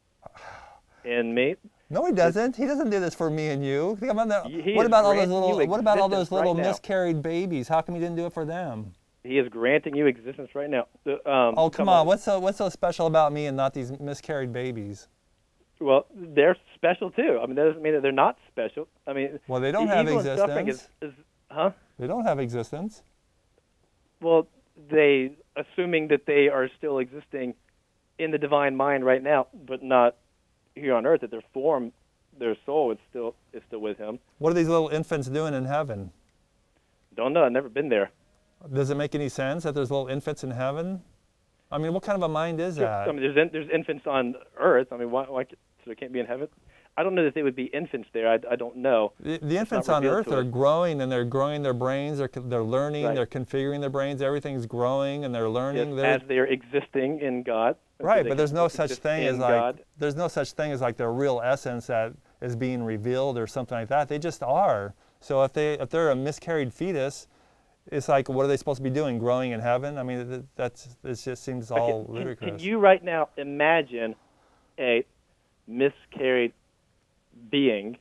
and me. No, he doesn't. He doesn't do this for me and you. He What is about all granting those little? you What about all those existence little right now. miscarried babies? How come he didn't do it for them? He is granting you existence right now. Oh, come on! What's so special about me and not these miscarried babies? Well, they're special too. I mean, that doesn't mean that they're not special. I mean, Well, they don't have evil and suffering existence. huh? They don't have existence. Well, assuming that they are still existing in the divine mind right now, but not here on earth, that their form, their soul is still with him. What are these little infants doing in heaven? Don't know. I've never been there. Does it make any sense that there's little infants in heaven? I mean, what kind of a mind is that? I mean, there's infants on earth. I mean, why so they can't be in heaven? I don't know that they would be infants there. I don't know. The infants on earth are growing, and they're growing their brains. They're learning. Right. They're configuring their brains. Everything's growing, and they're learning. Yes, as they're existing in God. Right, but there's no such thing as God. there's no such thing as their real essence that is being revealed or something like that. They just are. So if they're a miscarried fetus, it's like, what are they supposed to be doing? Growing in heaven? I mean, it just seems all ludicrous. Can you right now imagine a miscarried being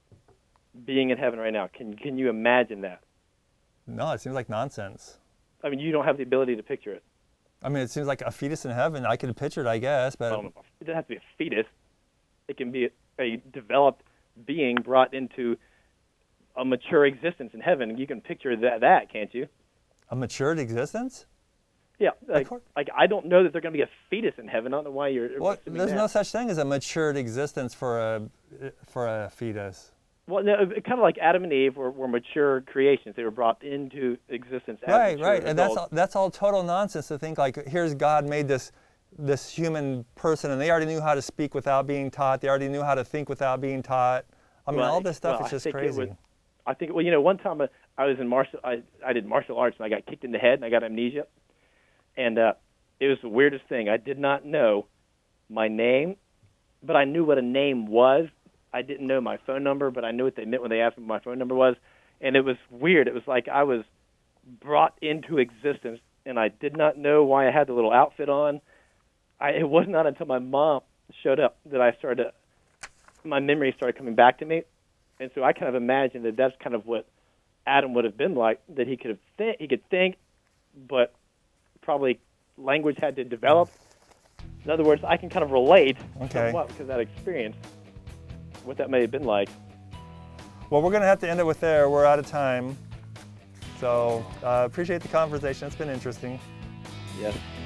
in heaven right now? Can you imagine that? No, it seems like nonsense. I mean, you don't have the ability to picture it. I mean, it seems like a fetus in heaven. I could picture it, I guess, but It doesn't have to be a fetus. It can be a developed being brought into a mature existence in heaven. You can picture that, can't you? a matured existence? Yeah, like I don't know that they're going to be a fetus in heaven. I don't know why you're. Well, there's no such thing as a matured existence for a fetus. Well, no, kind of like Adam and Eve were mature creations. They were brought into existence as right, mature and adults. that's all total nonsense to think like, here's God made this human person, and they already knew how to speak without being taught. They already knew how to think without being taught. I mean, all this stuff is just crazy. I think, well, one time I was in I did martial arts, and I got kicked in the head, and I got amnesia. And it was the weirdest thing. I did not know my name, but I knew what a name was. I didn't know my phone number, but I knew what they meant when they asked me what my phone number was. And it was weird. It was like I was brought into existence, and I did not know why I had the little outfit on. It was not until my mom showed up that my memory started coming back to me. And so I kind of imagined that that's kind of what Adam would have been like, that he could think, but probably language had to develop. In other words, I can kind of relate somewhat because of that experience, what that may have been like. Well, we're going to have to end it with there. We're out of time. So appreciate the conversation. It's been interesting. Yes.